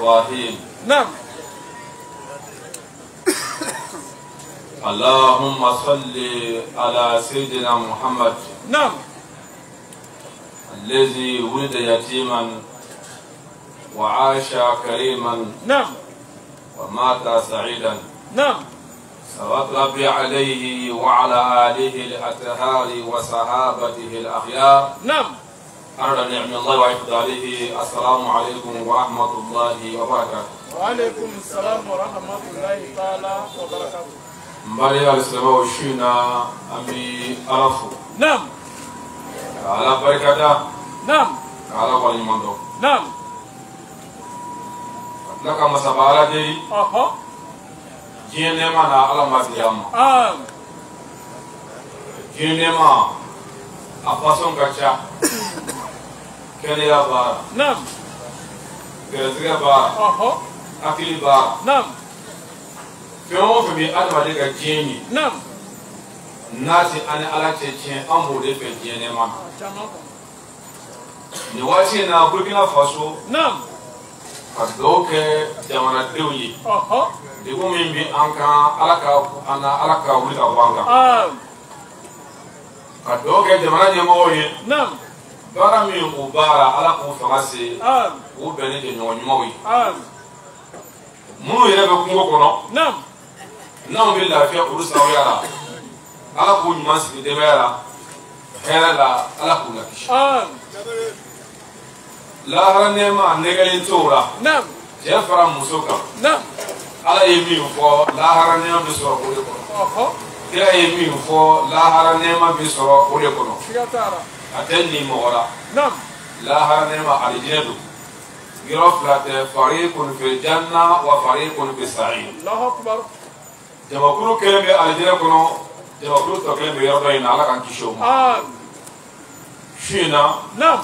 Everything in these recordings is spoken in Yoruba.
الرحيم. نعم. اللهم صل على سيدنا محمد. نعم. الذي ولد يتيما وعاش كريما. نعم. ومات سعيدا. نعم. صلوات ربي عليه وعلى آله الأطهار وصحابته الأخيار. نعم. أرى نعم الله وإفضاله. السلام عليكم ورحمة الله وبركاته. وعليكم السلام ورحمة الله تعالى وبركاته. مبارك الإسلام وشينا أمي أرفو. نعم. على بركة. نعم. على قول مندو. نعم. لك مسابقة دي. أها. جينما نا على مسيام. جينما أفاسون كشا. كنيا بار. نعم. كرزقة بار. أها. أكل بار. نعم. فيهم في أدم عليك جيني. نعم. ناسي أنا على تجين أمور في جينما. نواسي نا بوركينا فاسو. نعم. كدوك جمانا دوي. أها. ديكو من بي أنكا على كاولي كوانكا. كدوك جمانا جماوي. نعم. بارا مي وبارا على كوفاسي. وبني جنوانيموي. منو يرى بكونغو كونو. نعم. نعم بالله في أقول سويرا. على كون ماسك دميرا. هلا على كون لكش. لا هرنيما نقلين تورا. نعم. جفرا مسوكا. نعم. على يمين فو لا هرنيما بسوا كوري كونو. كلا يمين فو لا هرنيما بسوا كوري كونو. أتني مورا. نعم. لا هرنيما على جندو. يرفلت فريق في الجنة وفريق في السعير. الله أكبر. جماكلو كلمة على جنة كونو. جماكلو تكلم يرضين على كان كيشوم. شينا. نعم.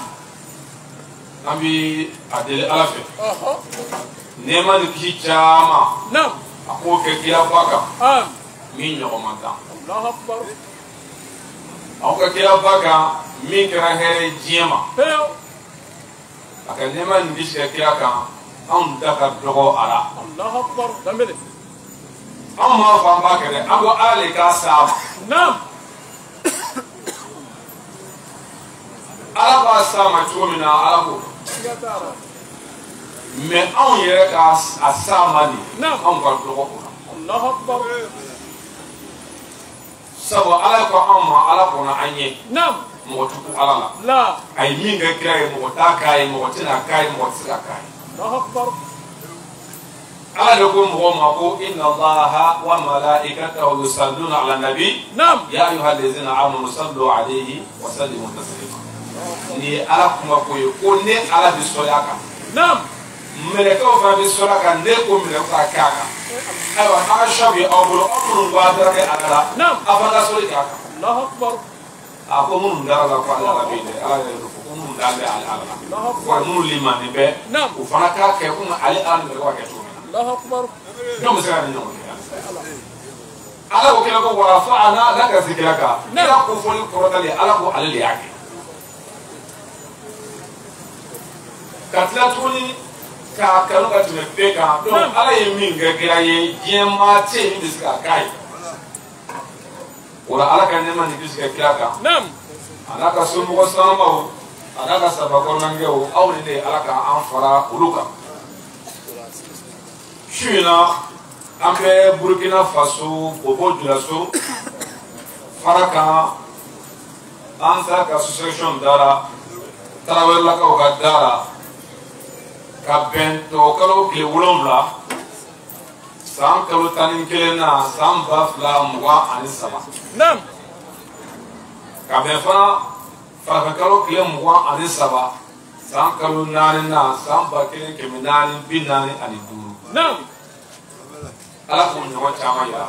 نبي أدل ألفه. نما نكشي جاما. نعم. أقول كيلا باكا. مين يوم أنت. الله أكبر. أقول كيلا باكا مين كره جيما. أكن نما نكشي كيلا كا أم دكا دكوا على. الله أكبر. دمبلي. أما فان باكره أبو علي كاسام. نعم. على كاسام أشوفنا على كو. mais on yɛrɛ ka a sama de anw ka dɔgɔ kunna. Allahu Akbar. sabu ala ko anw ma ala kɔnɔ an ye. mɔgɔ tɛ ku ala la. a ye min kɛ kira ye mɔgɔ t'a k'a ye mɔgɔ tɛna k'a ye mɔgɔ tɛ se ka k'a ye. Allahu Akbar. ala de ko mɔgɔ ma ko inna allaha wa malaikatahu yusalluna ala nabi. ya ayyuha allazina amanu sallu alayhi wa sallimu taslima. ni ye ala kuma ko ye ko ne ala bɛ sɔli a kan. mɛlɛkɛw fana bɛ sɔrɔ a kan ne ko mɛlɛkɛw ka kɛ a kan. ayiwa a ka sɔ bɛ aw bolo aw minnu b'a dara kɛ ala la aw fana ka sɔli kɛ a kan. a ko minnu dara la ko ala bɛ yen dɛ ala yɛrɛ ko minnu dara bɛ ala la wa minnu limani bɛ o fana k'a kɛ komi ale ala mɛlɛkɛw ka kɛ cogo min na. n'o bɛ se ka ni ɲɔgɔn kɛ ala ko kira ko wara fo a n'a ka se kira kan kira ko fɔli kɔrɔtali ala ko ale de y'a kɛ. ka tila tuguni k'a kanu ka tɛmɛ bɛɛ kan donc ala ye min kɛ kira ye diɲɛ maa tɛ yen min bɛ se ka k'a ye o la ala ka nɛɛma ni kisi kɛ kira kan a n'a ka somɔgɔ sanamaw a n'a ka sabakɔrɔnankɛw aw ni ne ala ka an fara olu kan su in na an bɛ burukina faso bobo julaso fara kan an sera ka association dara tarawelelakaw ka dara ka bɛn tɔkalo tile 7 san kalo 11 na san 2023 ka bɛn fana farafinkalo tile 23 san kalo 4 na san 1445 ala k'o ɲɔgɔn caman yira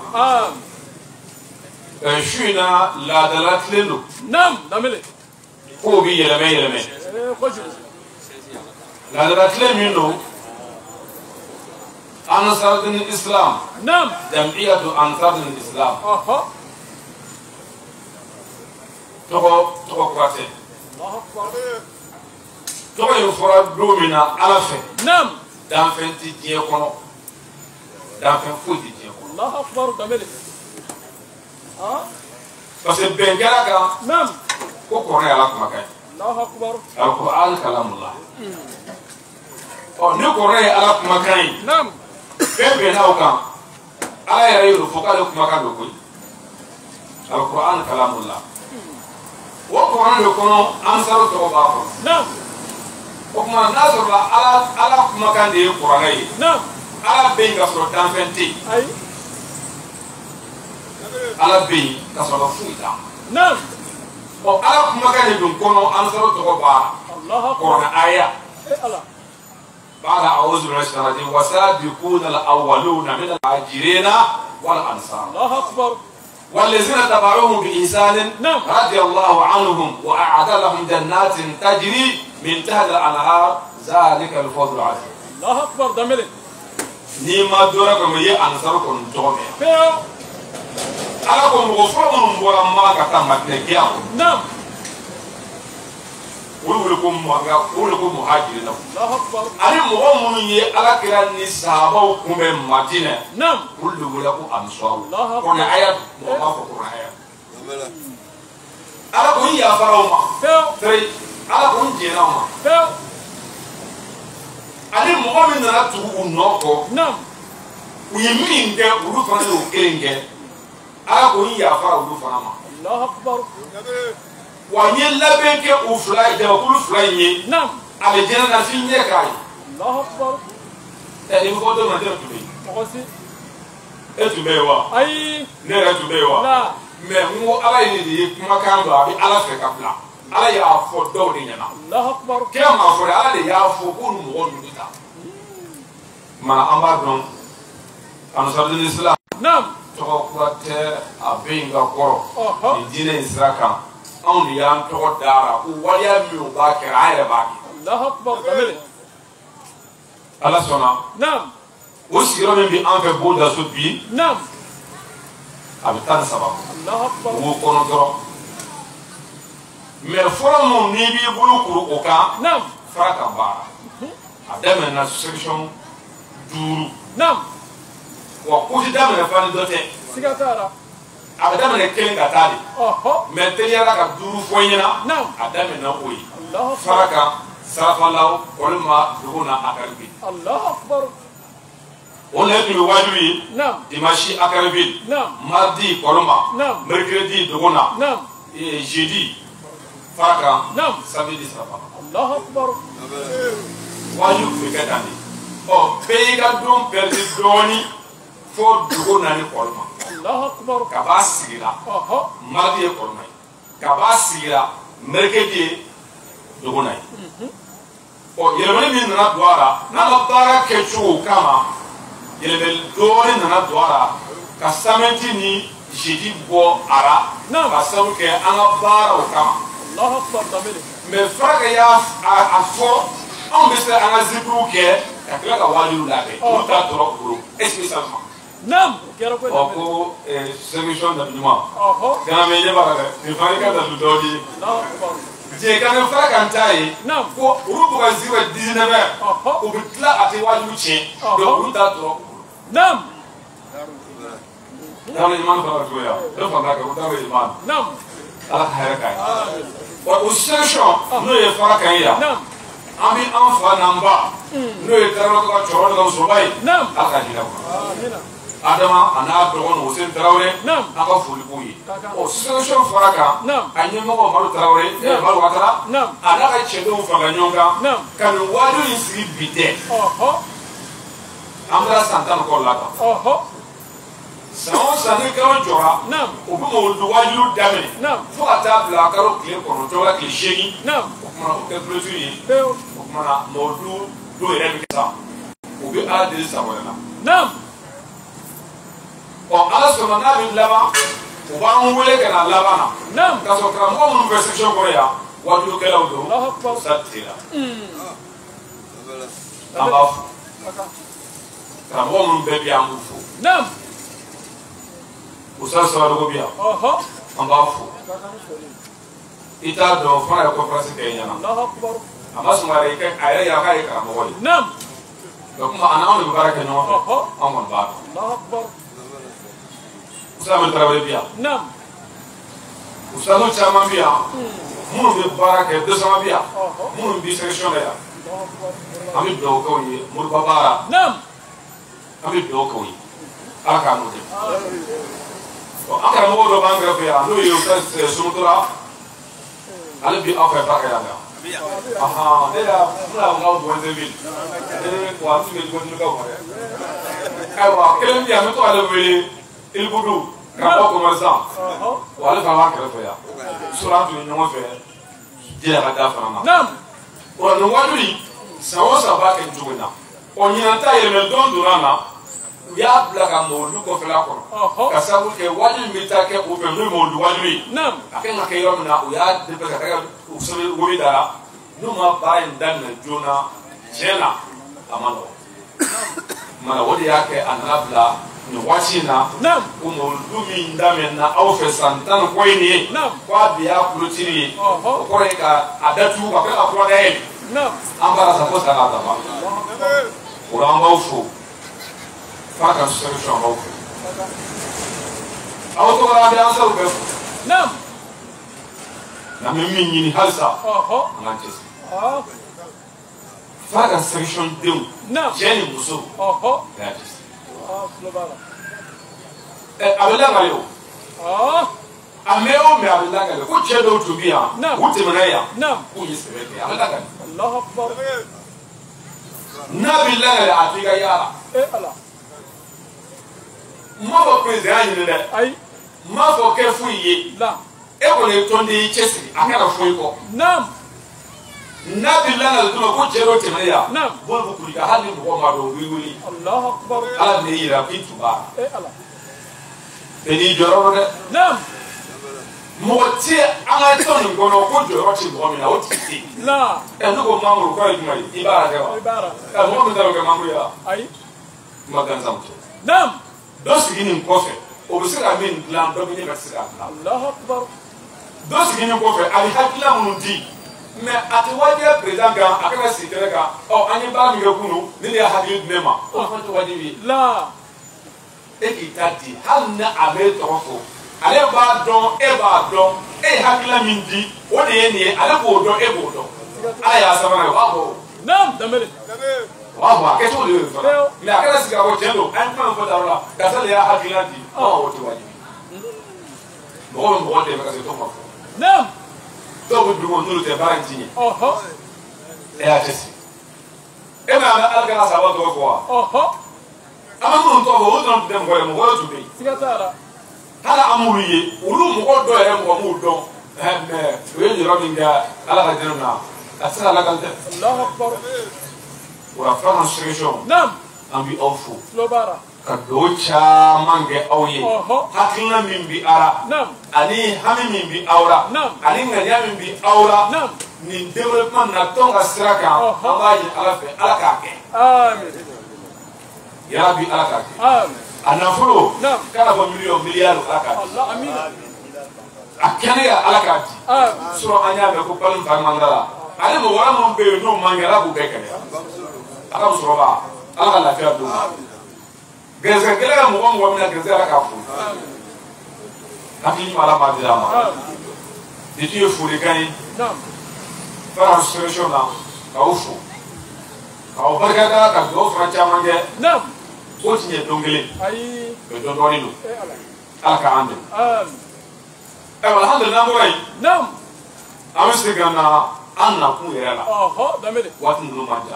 su in na laadala tilen don kow bi yɛlɛmɛ yɛlɛmɛ laadala tilen min don ansarudin islam jam'iyatu ansarudin islam tɔgɔ kura tɛ tɔgɔ in fɔra don min na ala fɛ danfɛn ti diɲɛ kɔnɔ danfɛn foyi ti diɲɛ kɔnɔ. Allahu akbar damele. parce que bɛn kɛra kan. Naam. ko kɔrɔ ye Ala kumakan ye. Allahu akbar. Al-Qur'an kalamullah. ni kɔrɔ ye Ala kumakan ye. Naam. bɛɛ bɛnna o kan. Ala yɛrɛ y'o fɔ k'ale kumakan don koyi. Al-Qur'an kalamullah. o kɔrɔ de kɔnɔ ansaru tɔgɔ b'a kɔnɔ. Naam. o tuma n'a sɔrɔla Ala kumakan de ye kuranɛ ye. Naam. Ala bɛ yen ka sɔrɔ danfɛn tɛ yen. Ayi. Ala bɛ yen ka sɔrɔ foyi t'a. Naam. Ala kumakan de dun kɔnɔ ansaru tɔgɔ b'a kuranɛ aya. Allah. بعد أعوذ بالله من الشيطان الرجيم والسابقون الأولون من المهاجرين والأنصار الله أكبر والذين تبعوهم بإحسان رضي الله عنهم وأعد لهم جنات تجري من تحت الأنهار ذلك الفضل العظيم. الله أكبر دملي. نيما دوركم يي أنصاركم تومي. ألاكم غفرهم ورما كتامتنكيا. نعم. ولكم مهاجرين. الله أكبر. أنا مؤمن يه على كلام الصحابة كم مدينة. نعم. ولكم أنصار. الله أكبر. كنا آيات ما فكرنا آيات. على كون يافراوما. تري على كون جيناوما. أنا مؤمن أنا تقول نوكو. نعم. ويمين كه ولفنا يوكلين كه. على كون يافرا ولفنا. الله أكبر. واني لبين كه وفلاي ده كل فلاي. نعم. على جينا نفين يكاي. الله أكبر. تاني مقدم ما تبغى. مقصي. Etube wa. Ayi. Ne etube wa. La. Mais ngo Ala ye de kumakan do abi Ala fɛ ka bila. Ala y'a fɔ dɔw de ɲɛna. Allahu akbar. Kira ma fɔ dɛ Ala de y'a fɔ ko ni mɔgɔ ninnu ta. Mana an b'a dɔn Ansarul Islam. Naam. Tɔgɔ kura tɛ a bɛ yen ka kɔrɔ. Nin diinɛ in sira kan. Anw de y'an tɔgɔ dara ko waleya minnu b'a kɛ an yɛrɛ b'a kɛ. Allahu akbar damele. Ala sɔnna. Naam. O sigiyɔrɔ min bɛ an fɛ Bodaso bi. Naam. A bɛ 13. Allahu akbar. Wo kɔnɔ dɔrɔn. Mais fɔlɔ mun n'i b'i bolo kuru o kan. Naam. Fara ka baara. A daminɛna section 5. Naam. Wa ko ti daminɛ fani dɔ tɛ. Siga t'a la. A bɛ daminɛ 1 ka taa de. Mais teliyara ka 5 fɔ n ɲɛna. Naam. A daminɛna o ye. Allahu akbar. Fara kan sarafalaw walima dugu na akaribi. Allahu akbar. O le tun bɛ wajibi ye. Naam. Dimanche akaribi. Naam. Mardi kɔlɔma. Naam. Mercredi dugu na. Naam. Jeudi fara kan. Naam. Samedi sarafa. Allahu akbar. Wajibi tun bɛ kɛ tan de. Bɛɛ y'i ka don pɛridi dɔɔnin fo dugu na ni kɔlɔma. Allahu akbar. Kaba sigira. Mardi ye kɔlɔma ye. Kaba sigira. Mercredi ye dugu na ye. Yɛlɛmani min nana don a la n'an ka baara kɛcogo kama yɛlɛmani dɔɔnin nana don a la ka samedi ni jeudi bɔ a la ka sabu kɛ an ka baaraw kama. Allahu akbar damele. Mais Faraka y'a fɔ anw bɛ se an ka zikiriw kɛ ka tila ka wajibiw labɛn olu t'a tɔɔrɔ u bolo spécialement. Naam. Kɛra ko damele. Ko solution dabi ɲuman. Gana mɛ ɲɛ b'a la dɛ nin fana i ka dabi dɔw di. Allahu akbar. Diɲɛ kan ne Faraka n ta ye. Ko olu b'u ka zikiri kɛ 19 heures. U bɛ tila a tɛ wajibiw tiɲɛ. Donc olu t'a tɔɔrɔ. Naam. Dawuda ɲuman fana cogo ya. Dɔ fana kɛ ko Dawuda ɲuman. Naam. Ala ka hɛrɛ k'a ye. O solution n'o ye Faraka ye yan. An bɛ an fa n'an ba n'o ye Tarawele ka cɛkɔrɔba n'o ka musokɔrɔba ye. Ala ka hinɛ kɔnɔ. Adama a n'a dɔgɔnin Hussein Tarawele an ka foli b'u ye. O solution Faraka a ɲɛmɔgɔ Madu Tarawele Madu Watara a n'a ka cɛdenw fara ɲɔgɔn kan ka nin wajibi in sigi bi tɛ. An bɛna san 10 kɔ la kan. San o san ni kalo jɔra u bɛ mɔgɔnidu wajibiw daminɛ fo ka taa bila kalo tile 9 la tile 8 o kumana o kɛ clôture ye o kumana mɔgɔnidu dɔw yɛrɛ bɛ kɛ sa u bɛ Ala deli san wɛrɛ la. Ala sɔnna n'a bɛ laban u b'an wele ka na laban na k'a sɔrɔ karamɔgɔ minnu bɛ section kɔnɔ yan wajibikɛlaw don sa tile la an b'a fo karamɔgɔ minnu bɛɛ bɛ yan an b'u fo. Usa Sabadogo bi yan an b'a fo i t'a dɔn fana ye conférence kɛ i ɲɛna a ma sɔn a yɛrɛ yira k'a ye karamɔgɔ ye donc ma ana on baraka no on ba Allahu akbar. usama travail bien Naam. usama chama bien mun be baraka de sama bien mun bi section la ya Allahu akbar. ami do ko yi mur babara Naam. ami do ko yi aka mo de aka mo do banga fe ya no yo ka sumutura ale bi afa baraka ya aha de la muna ngau do de vil de ko atu me ko ni ka ko aywa kelem ya me to ale wele il budu ka ko commerçant wala fa wa kala fa ya sura tu ni mo fe je la ga fa na Naam. o no waduri sawo saba ke juguna o nyanta yele don durana ya bla ka mo lu ko fela ko ka sabu ke wajin mi ta ke o be mo lu wajuri Naam. akan ka yoro na o ya de ka ka o so wori da no ma ba en dan na jona jena amano mana wodi yake anabla ni wachina Naam. ko mo lu mi ndame na au fe santan ko ni Naam. kwa biya kulutiri ko ka adatu ka ka ko da e Naam. ambara sa posta na dama o amba ufo faka solution ba ufo auto ra bi ansa ufo Naam. na mimi nyini halsa ngantes faka solution dem Naam. jeni muso gratis Globala. abela ngalo ameo me abela ngalo ko chedo to bia wuti menaya Naam. ko yisebe abela ngalo Allahu akbar. nabi ngalo atiga yara Ala. mabo president ni de Ay. mabo ke fuye La. e ko le tonde chesi akara fuye ko Naam. nabi ngalo to ko chedo te menaya Naam. bolbu kulika hali ko ma do wiwili Allahu akbar. ala ne yira pitu ba Ala. eni joro de Naam. moti anga ton ngono ko joro ti bo mi na o ti La. e no ko mamuru ko jumai ibara de wa Ibara. e mo mi daro ke mamuru ya Ay. magan zamto Naam. do sigini kofe o bi sira min plan do bi ne ba sira plan Allahu akbar. do sigini kofe ali hakila mun di mais ati waje president ga akana sikere ga o anyi ba mi kunu ni ya hakili nema o fa to waje bi La. e ki tati hal na abe to ko ale ba don e ba don e hakila min di o de ye ni ale ko don e bo don ala ya sabana wa bo Naam. Damele. wa ke to le fa ni akana sikere ko jendo an kan fo darula ka sale ya hakila di o to waje mo de ba ka se to ma Naam. do bu du mo nulu te barantini e a tesi e ma algana sa wa to ko ama mun to bo don dem ko mo ko to be Sigatara. hala amuriye ulu mo ko do e mo mo do me we ni romin ga ala ka dirna asala la kan te Allahu akbar. wa fa solution Naam. ambi ofu Globala. ka do mange awye hakina min bi ara Naam. ani hami min bi awra Naam. ani nganya min bi awra Naam. ni development na tonga siraka amaji ala fe ala ka ke Amin. ya rabbi ala ka ke Amin. anafuro Naam. kana bo million miliyar ala ka Allah amin. akene ya ala ka ti Amin. suro anya be ko palum farmandala ale mo wala mo be no mangala bu be kene aka suro ba ala ka lafiya do geze gele mo mo na geze ala ka fu akini mala ma dira ma di tu furi kan Naam. fara solution na ka ufu ka o barka ka do fra chamange Naam. o tinye dongele Ay. be do do ni no Ala. ala ka ande Amin. e alhamdulillah mo rai Naam. amse gana anna ku yera la Damele. watu ndo manja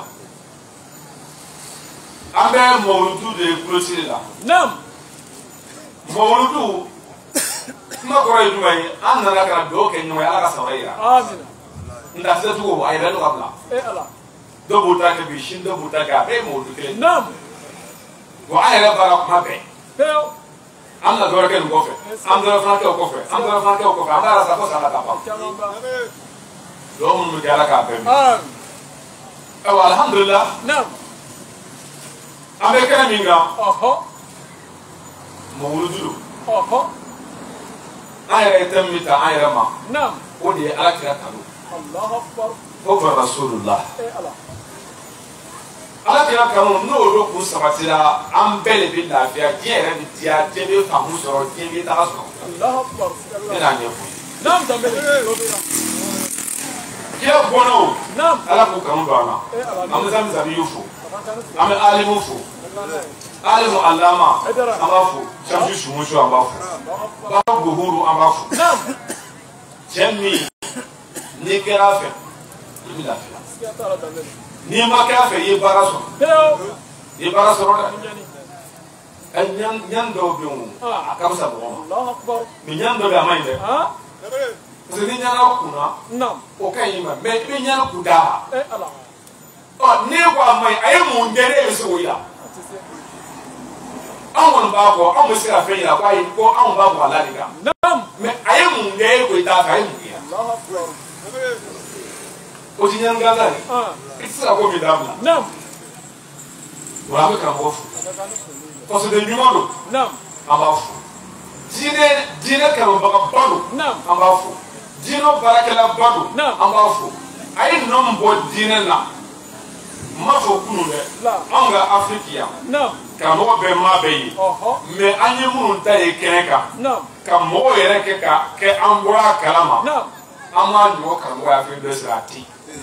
ambe mawludu de kulosiri la Naam. mawludu ma ko ray dumay anna la ka do ke nyoy ala ka sawayra Amin. nda se tu ay la do kabla Ala. do buta ke bi shin do buta ga be mawludu ke Naam. wa ay la bara ma be Peo. amna do ke ngo fe am do fa ke ko fe am do fa ke ko fe am ala sa ko sa la ka pa Chamamba. do mun ga la ka be Amin. alhamdulillah Naam. ambe kana minga mawludu ayra tamita ayra ma Naam. ودي أكل كانوا الله أكبر. هو رسول الله ala kira kanu n'o kun sabatira an bɛɛ de bɛ lafiya diɲɛ yɛrɛ bɛ diya diɲɛ bɛ faamu sɔrɔ diɲɛ bɛ taga sɔrɔ ne n'a ɲɛfɔ diɲɛ bɔnnaw ala k'u kanu don an na an bɛ taa misaliw fo an bɛ alimu fo alimu alama an b'a fo shamsu sumusu an b'a fo bawo gohuru an b'a fo cɛ min n'i kɛra a fɛ i bɛ lafiya n'i ma kɛ a fɛ i ye baara sɔrɔ i ye baara sɔrɔ dɛ ɲani dɔw bɛ yen o a ka fisa mɔgɔ ma mɛ ɲani dɔ bɛ a ma ɲi dɛ parce que ni ɲana kunna o ka ɲi ma mɛ i bɛ ɲani kun d'a ma n'e ko a ma ɲi a ye mun kɛ ne bɛ se k'o yira anw kɔni b'a fɔ anw bɛ se ka fɛn yira ko ayi ko anw b'a fɔ ala de kan mɛ a ye mun kɛ e ko i t'a fɛ a ye mun kɛ o ti ɲani gansan ye i tɛ se ka ko min dabila wa an bɛ karamɔgɔ fo kɔsɔden ɲuman don an b'a fo diinɛ kanubagaba don an b'a fo diinɛ baarakɛlaba don an b'a fo a ye nɔ min bɔ diinɛ na n m'a fɔ kunun dɛ anw ka afiriki yan karamɔgɔ bɛɛ maa bɛɛ ye mɛ an ye minnu ta ye kɛnɛ kan ka mɔgɔw yɛrɛ kɛ ka kɛ an bɔra a kalama an m'a ɲɔgɔn karamɔgɔ afiriki dɔ sira a ten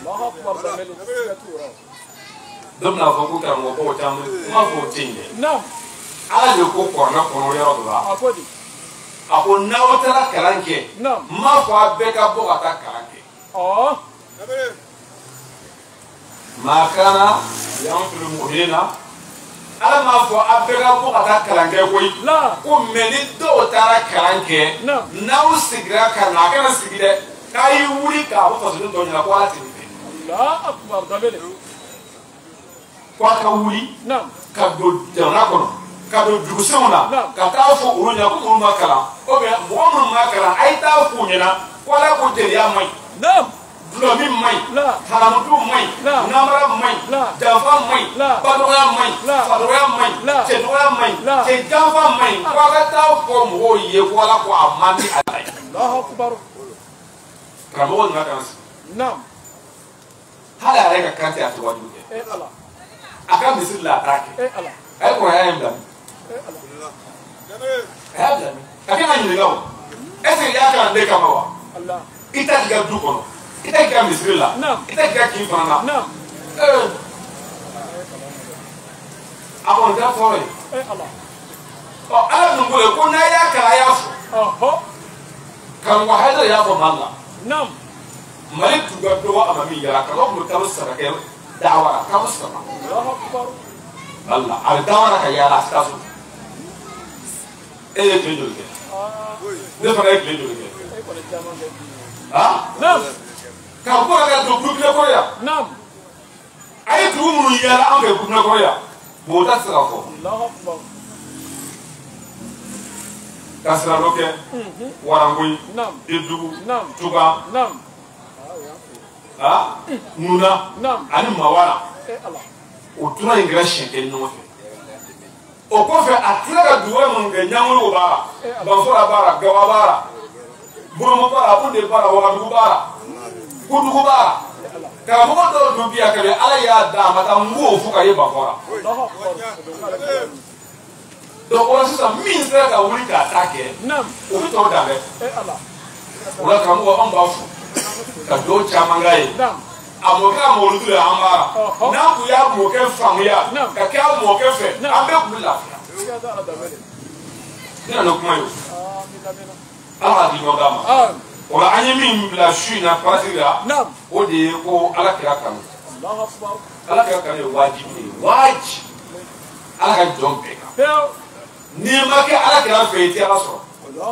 dɔ bɛna fɔ ko karamɔgɔbaw caman n m'a fɔ o tɛ yen dɛ ala de ko kɔrɔna kɔnɔ yɔrɔ dɔ la a ko n'aw taara kalan kɛ n m'a fɔ a bɛɛ ka bɔ ka taa kalan kɛ maa kana yan fili mɔgɔnin na ala m'a fɔ a bɛɛ ka bɔ ka taa kalan kɛ koyi ko mɛ ni dɔw taara kalan kɛ n'aw sigira ka na a kana sigi dɛ k'a y'i wuli k'a fɔ fasoden dɔ ɲɛna ko ala tɛ nin fɛ ko a ka wuli ka don jamana kɔnɔ ka don dugusenw na ka taa fɔ olu ɲɛna ko olu ma kalan o bɛ mɔgɔ minnu ma kalan a ye taa f'u ɲɛna ko ala ko jeliya man ɲi dulɔmi man ɲi haramutu man ɲi namara man ɲi janfa man ɲi badɔgɔya man ɲi fadɔgɔya man ɲi cɛdɔgɔya man ɲi cɛjanfa man ɲi ko a ka taa fɔ mɔgɔw ye ko ala ko a man di ala ye karamɔgɔ nana ka na sigi hali a yɛrɛ ka kan tɛ a tɛ wajibi kɛ a ka misiri la a t'a kɛ a ye kɔrɔya in bila min a y'a bila min a kan ka ɲininka o est ce que i y'a kalan ne kama wa i ta k'i ka du kɔnɔ i ta k'i ka misiri la i ta k'i ka kin fana na a kɔni tɛ tɔɔrɔ ye ala dun ko ye ko n'a y'a kalan a y'a fɔ karamɔgɔ hayidara y'a fɔ mali la mali tun ka dɔgɔ a ma min yɛrɛ karamɔgɔ tun bɛ kalo saba kɛ dawara kalo saba wala a bɛ dawara ka yaala a tɛ taa so e ye tile joli kɛ ne fana ye tile joli kɛ ka bɔ ka don burukina kɔrɔ yan a ye dugu minnu yaala an fɛ burukina kɔrɔ yan bɔn tɛ se ka fɔ ka sira dɔ kɛ warankoyi edugu tuba nuna ani mawara o tora in kɛra siɲɛ kelen ɲɔgɔn fɛ o kɔfɛ a tila ka dugu minnu kɛ ɲangolo baara banfora baara gawa baara bolomo baara bunde baara wagadugu baara kudugu baara karamɔgɔ dɔw dun bi yan kabi ala y'a da a ma taa n b'o fo ka ye banfora donc o la sisan min sera ka wuli k'a ta kɛ o bɛ tɔw dan dɛ o la karamɔgɔ anw b'a fo ka dɔw caman k'a ye a mɔkɛ ka mɔludu la an baara n'an kun y'a mɔkɛ faamuya ka kɛ a mɔkɛ fɛ an bɛɛ kun bɛ lafiya ne nana kuma ye o ala ka di ɲɔgɔn d'a ma o la an ye min bila su in na parasi la o de ye ko ala kɛra kanu ala kɛra kanu ye wajibi de ye wajibi ala ka jɔn bɛɛ kan n'i ma kɛ ala kɛra fɛ i tɛ ala sɔrɔ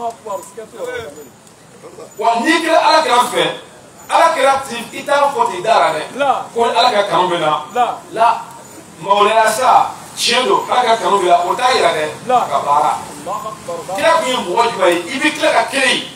wa n'i kɛra ala kɛra fɛ ala kɛra ti i t'a fɔ ten dara dɛ ko ala ka kanu bɛ na la mawulaya sa tiɲɛ don ala ka kanu bɛ na o t'a yira dɛ ka baara kira kun ye mɔgɔ jumɛn ye i bɛ tila ka kelen ye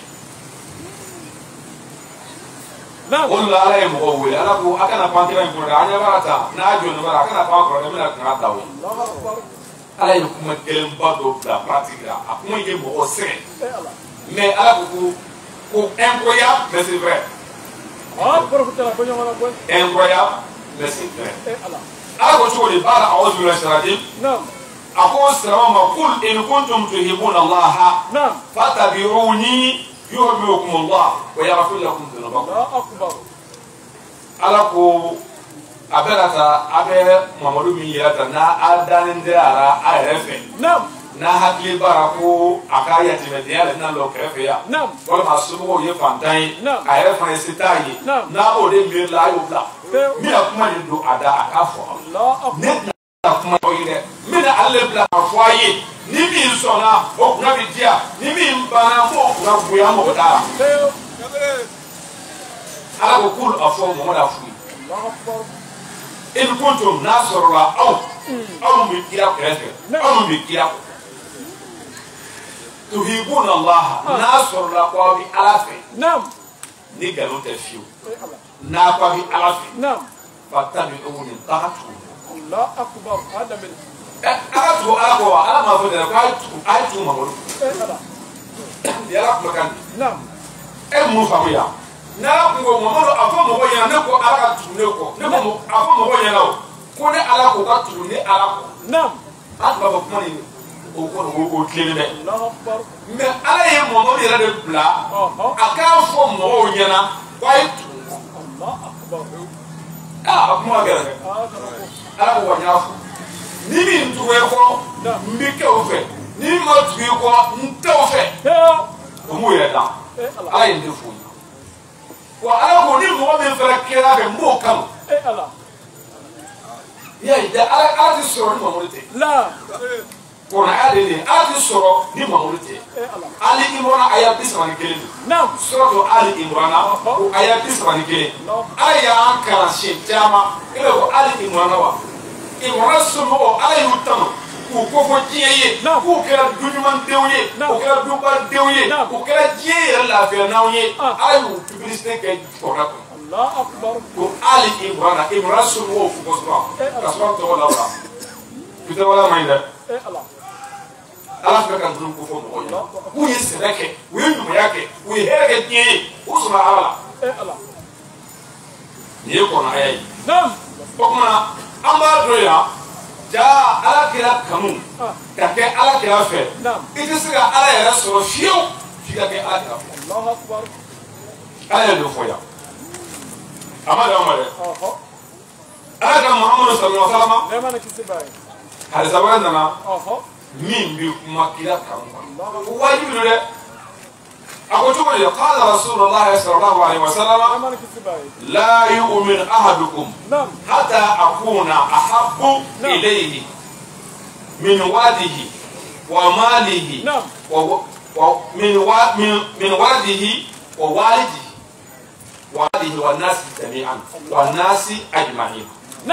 o de la ala ye mɔgɔw wele ala ko a kana pan kira in kɔnɔ dɛ an ɲɛ b'a ta n'a jɔlen b'a la a kana pan kɔrɔ dɛ n bɛna kan ta o ye ala ye kuma gɛlɛnba dɔ bila paratigi la a kuma ye mɔgɔ sɛgɛn mais ala ko ko incroyable mais c'est vrai incroyable mais c'est vrai أقول شغلي بعد أعوذ بالله من الشيطان الرجيم. نعم. أقول السلام قل إن كنتم تحبون الله. نعم. فاتبعوني يحببكم الله ويغفر لكم ذنوبكم. الله أكبر. ألاكو أبلغ أبي محمد بن يلاتا نا أدان ديارا أعرفه. نعم. na hakili bara ko akaya timediya le na lo kɛrɛfɛ ya wala ma somɔgɔw ye fantan ye a yɛrɛ fana ye se t'a ye n'a o de miiri la a y'o bila n bɛna kuma de don a da a k'a fɔ ne tɛna kuma dɔ ye dɛ n bɛna ale bila k'a fɔ a ye ni min sɔnna o kunna bɛ diya ni min banna m'o kunna bonya mɔgɔ t'a la ala ko k'olu a fɔ mɔgɔ la f'u ye i ko to n'a sɔrɔla aw min bɛ kira kɛrɛfɛ aw min bɛ kira kɔ. tuhibuna Allah n'a sɔrɔla k'aw bɛ ala fɛ ni nkalon tɛ fiyewu n'a k'aw bɛ ala fɛ fattabi'uni baga tugu ala tugu ala kɔ wa ala m'a fɔ dɛ ko a ye tugu Mamadu yala kumakan di e mun faamu yan n'ala kun ko Mamadu a fɔ mɔgɔw ɲɛna ne ko ala ka tugu ne kɔ ne ko a fɔ mɔgɔw ɲɛna o ko ne ala ko ka tugu ne ala kɔ a tun b'a fɔ kuma nin o kɔni o tilennen bɛ mais ala ye Mamadu yɛrɛ de bila a k'a fɔ mɔgɔw ɲɛna k'a ye tugu a kuma kɛra dɛ ala ko wa n y'a fɔ ni min tugu e kɔ n bɛ kɛ o fɛ ni min ma tugu e kɔ n tɛ o fɛ o m'o yɛrɛ dan ala ye n tɛ foyi wa ala ko ni mɔgɔ min fana kɛra fɛ n b'o kanu y'a ye ala ti sɔrɔ ni Mamadu tɛ kɔrɔya de ye ala ti sɔrɔ ni Mamadu tɛ Ali Imran aya 31 don suratu Ali Imran o aya 31 ala y'an kalan siɲɛ caman i b'a fɔ Ali Imran wa Imran somɔgɔw ala y'u tanu k'u kofɔ diɲɛ ye k'u kɛra du ɲumandenw ye u kɛra dubadenw ye u kɛra diɲɛ yɛrɛ lafiyannanw ye ala y'u publicité kɛ kɔrɔya kɔnɔ ko Ali Imran somɔgɔw fo kosɛbɛ ka sɔrɔ tɔgɔ la o la bitɛ wala man ɲi dɛ ala fɛ ka dun ko fɔ mɔgɔw ye k'u ye sɛnɛ kɛ u ye ɲumanya kɛ u ye hɛrɛ kɛ diɲɛ ye u sɔnna ala la nin ye kɔnɔya ye o tuma an b'a dɔn yan jaa ala kira kanu ka kɛ ala kira fɛ i tɛ se ka ala yɛrɛ sɔrɔ fiyewu f'i ka kɛ ala kira fɛ ala ye dɔ fɔ yan a ma d'an ma dɛ ala ka Muhamadu sallallahu alaihi wa sallam halisa wɛrɛ nana min bɛ kuma kira kan o wajibi don dɛ a ko cogo di qala rasulullah sallallahu alaihi wa sallam la yu'min ahadukum hatta akuna ahabbu ilayhi min wadihi wa malihi wa min wadihi wa walidihi wa walidihi wa nasi jami'an wa nasi ajma'in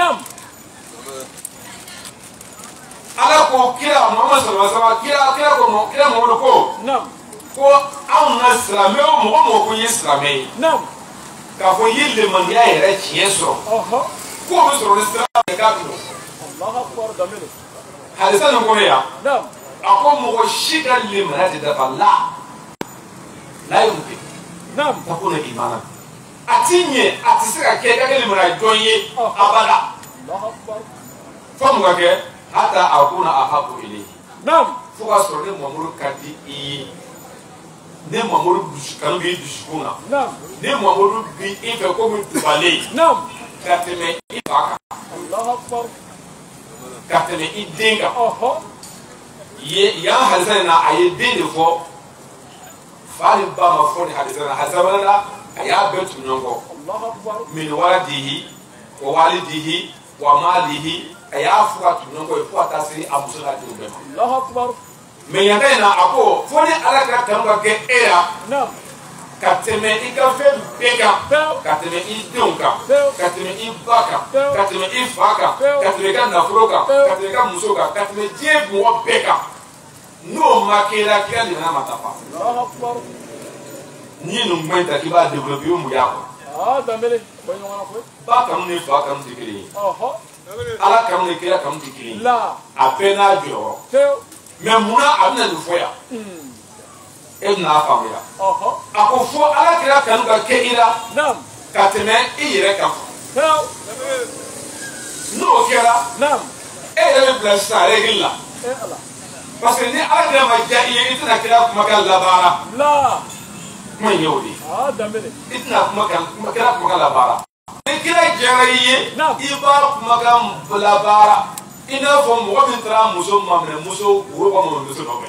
ala ko kira Muhammad sallallahu alaihi wasallam kira Muhammad ko anw na silamɛw mɔgɔ ko ye silamɛ ye k'a fɔ ye limaniya yɛrɛ tiɲɛ sɔrɔ k'o bɛ sɔrɔ ni sira de k'a don halisa nin kɔnɔ yan a ko mɔgɔ si ka limaniya tɛ dafa la ye mun kɛ ta ko na imana a ti ɲɛ a ti se ka kɛ ka kɛ limaniya jɔn ye abada fo mun ka kɛ hatta akuna ahabu ilayhi fo ka sɔrɔ ne Mamadu ka di i ye ne Mamadu kanu b'i dusukun na ne Mamadu bi i fɛ komi dubalen ka tɛmɛ i fa kan ka tɛmɛ i den kan yan halisa in na a ye den de fɔ fa ni ba ma fɔ ni halisa in na halisa wɛrɛ la a y'a bɛɛ tugu ɲɔgɔn kɔ min waladihi wa walidihi wa malihi a y'a fɔ ka tugu ɲɔgɔn kɔ fo ka taa se a muso n'a denw bɛɛ ma mais yan ta in na a ko fo ni ala ka kanu ka kɛ e la ka tɛmɛ i ka fɛn bɛɛ kan ka tɛmɛ i denw kan ka tɛmɛ i ba kan ka tɛmɛ i fa kan ka tɛmɛ i ka nafolo kan ka tɛmɛ i ka muso kan ka tɛmɛ diɲɛ mɔgɔ bɛɛ kan n'o ma kɛ la kira limaniya ma dafa n'i ye nin kuma in ta k'i b'a développer i bɛ mun y'a kɔnɔ ba kanu ni fa kanu tɛ kelen ye ala kanu ni kira kanu tɛ kelen ye a bɛɛ n'a jɔyɔrɔ mais munna a bɛna nin fɔ yan e bɛna a faamuya a ko fo ala kira kanu ka kɛ i la ka tɛmɛ i yɛrɛ kan n'o kɛra Naam. e yɛrɛ bɛ bila sisan règle la Ala. parce que ni Alakira ma diya i ye i tɛna kira kumakan labaara La. kuma in ye o de ye Ah, damene. i tɛna kira kumakan labaara ni kira diyara i ye Naam. i b'a kumakan labaara i n'a fɔ mɔgɔ min taara muso maminɛ muso woro ka maminɛ muso nɔfɛ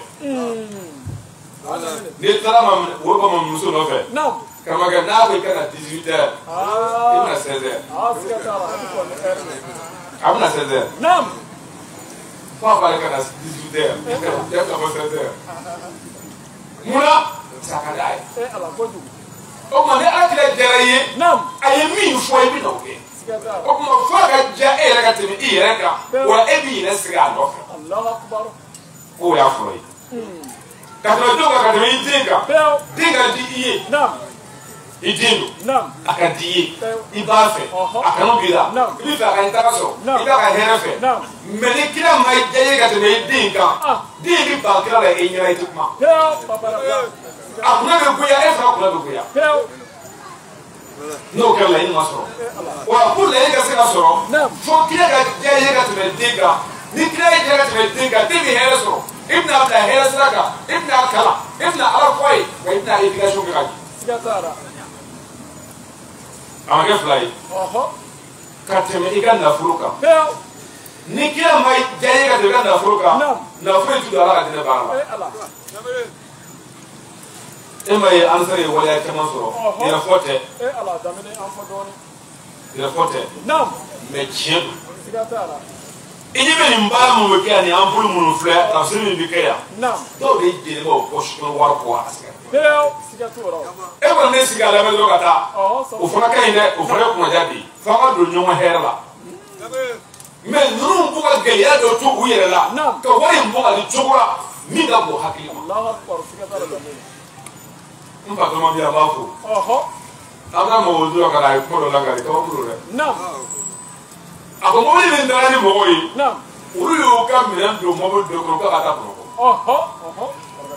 n'i taara woro ka maminɛ muso nɔfɛ Naam. karamɔgɔkɛ n'a bɛ ka na 18 heures i bɛna 16 heures Ah, siga t'a la. a bɛna 16 heures Naam. fo a b'ale ka na 18 heures i bɛ ka bɔ 16 heures munna sa ka d'a ye Ala kojugu. o tuma ni Alakira diyara i ye Naam. a ye min fɔ i bɛ n'o kɛ Siga t'a la. o tuma fo a ka diya e yɛrɛ ka tɛmɛ i yɛrɛ kan wa e b'i yɛrɛ sigi a nɔfɛ Allahu akbar. k'o y'a fɔlɔ ye ka tɛmɛ denw kan ka tɛmɛ i den kan Pew. den ka di i ye Naam. i den don Naam. a ka di i ye i b'a fɛ a kanu b'i la i b'i fɛ a ka ɲɛtaga sɔrɔ i b'a ka hɛrɛ fɛ mɛ ni kira ma diya i ye ka tɛmɛ i den kan den bɛ ban kira la e ɲɛna i tɛ kuma Pew. Papa la. a kunna bɛ goya e fana kunna bɛ goya Pew. n'o kɛra laɲini ma sɔrɔ wa pour laɲini ka se ka sɔrɔ fo kira ka diya i ye ka tɛmɛ den kan ni kira ye diya ka tɛmɛ den kan den bɛ hɛrɛ sɔrɔ i bɛna bila hɛrɛ sira kan i bɛna kalan i bɛna ala fɔ a ye wa i bɛna éducation kɛ ka ɲɛ. Siga t'a la. a ma kɛ fila ye Ɔhɔ. ka tɛmɛ i ka nafolo kan Pew. ni kira ma diya i ye ka tɛmɛ i ka nafolo kan nafolo ti don ala ka dinɛ baara la. Ala. e ma ye an sera ye waleya caman sɔrɔ yɛrɛfɔ tɛ Ala damene an fɔ dɔɔnin. yɛrɛfɔ tɛ Naam. mɛ tiɲɛ don Siga t'a la. i ɲɛ bɛ nin baara minnu bɛ kɛ yan ni an bolo minnu filɛ tafsiri min bɛ kɛ yan Naam. dɔw de jɛlen bɛ o poche kɔnɔ wari kɔ a sɛgɛn Pew. Siga t'o la. e kɔni bɛ sigi a lamɛn dɔrɔn ka taa Ɔhɔ. o fana ka ɲi dɛ o fana ye kunnaja de ye fo an ka don ɲɔgɔn hɛrɛ la mɛ ninnu b'u ka gɛlɛya dɔ to u yɛrɛ la ka wari in bɔ ka di cogo la min ka bon hakili ma Allahu akbar. Siga t'a la damene. n fa tɔmɔ bi a b'a fo Ɔhɔ. an ka mɔgɔw tora ka na a ye kuma dɔ la ka di kabakuru dɛ Naam. a ko mɔbili min taara ni mɔgɔw ye Naam. olu y'u ka minɛn don mɔbili dɔ kɔnɔ k'a ka taa Bamakɔ Ɔhɔ. Ɔhɔ.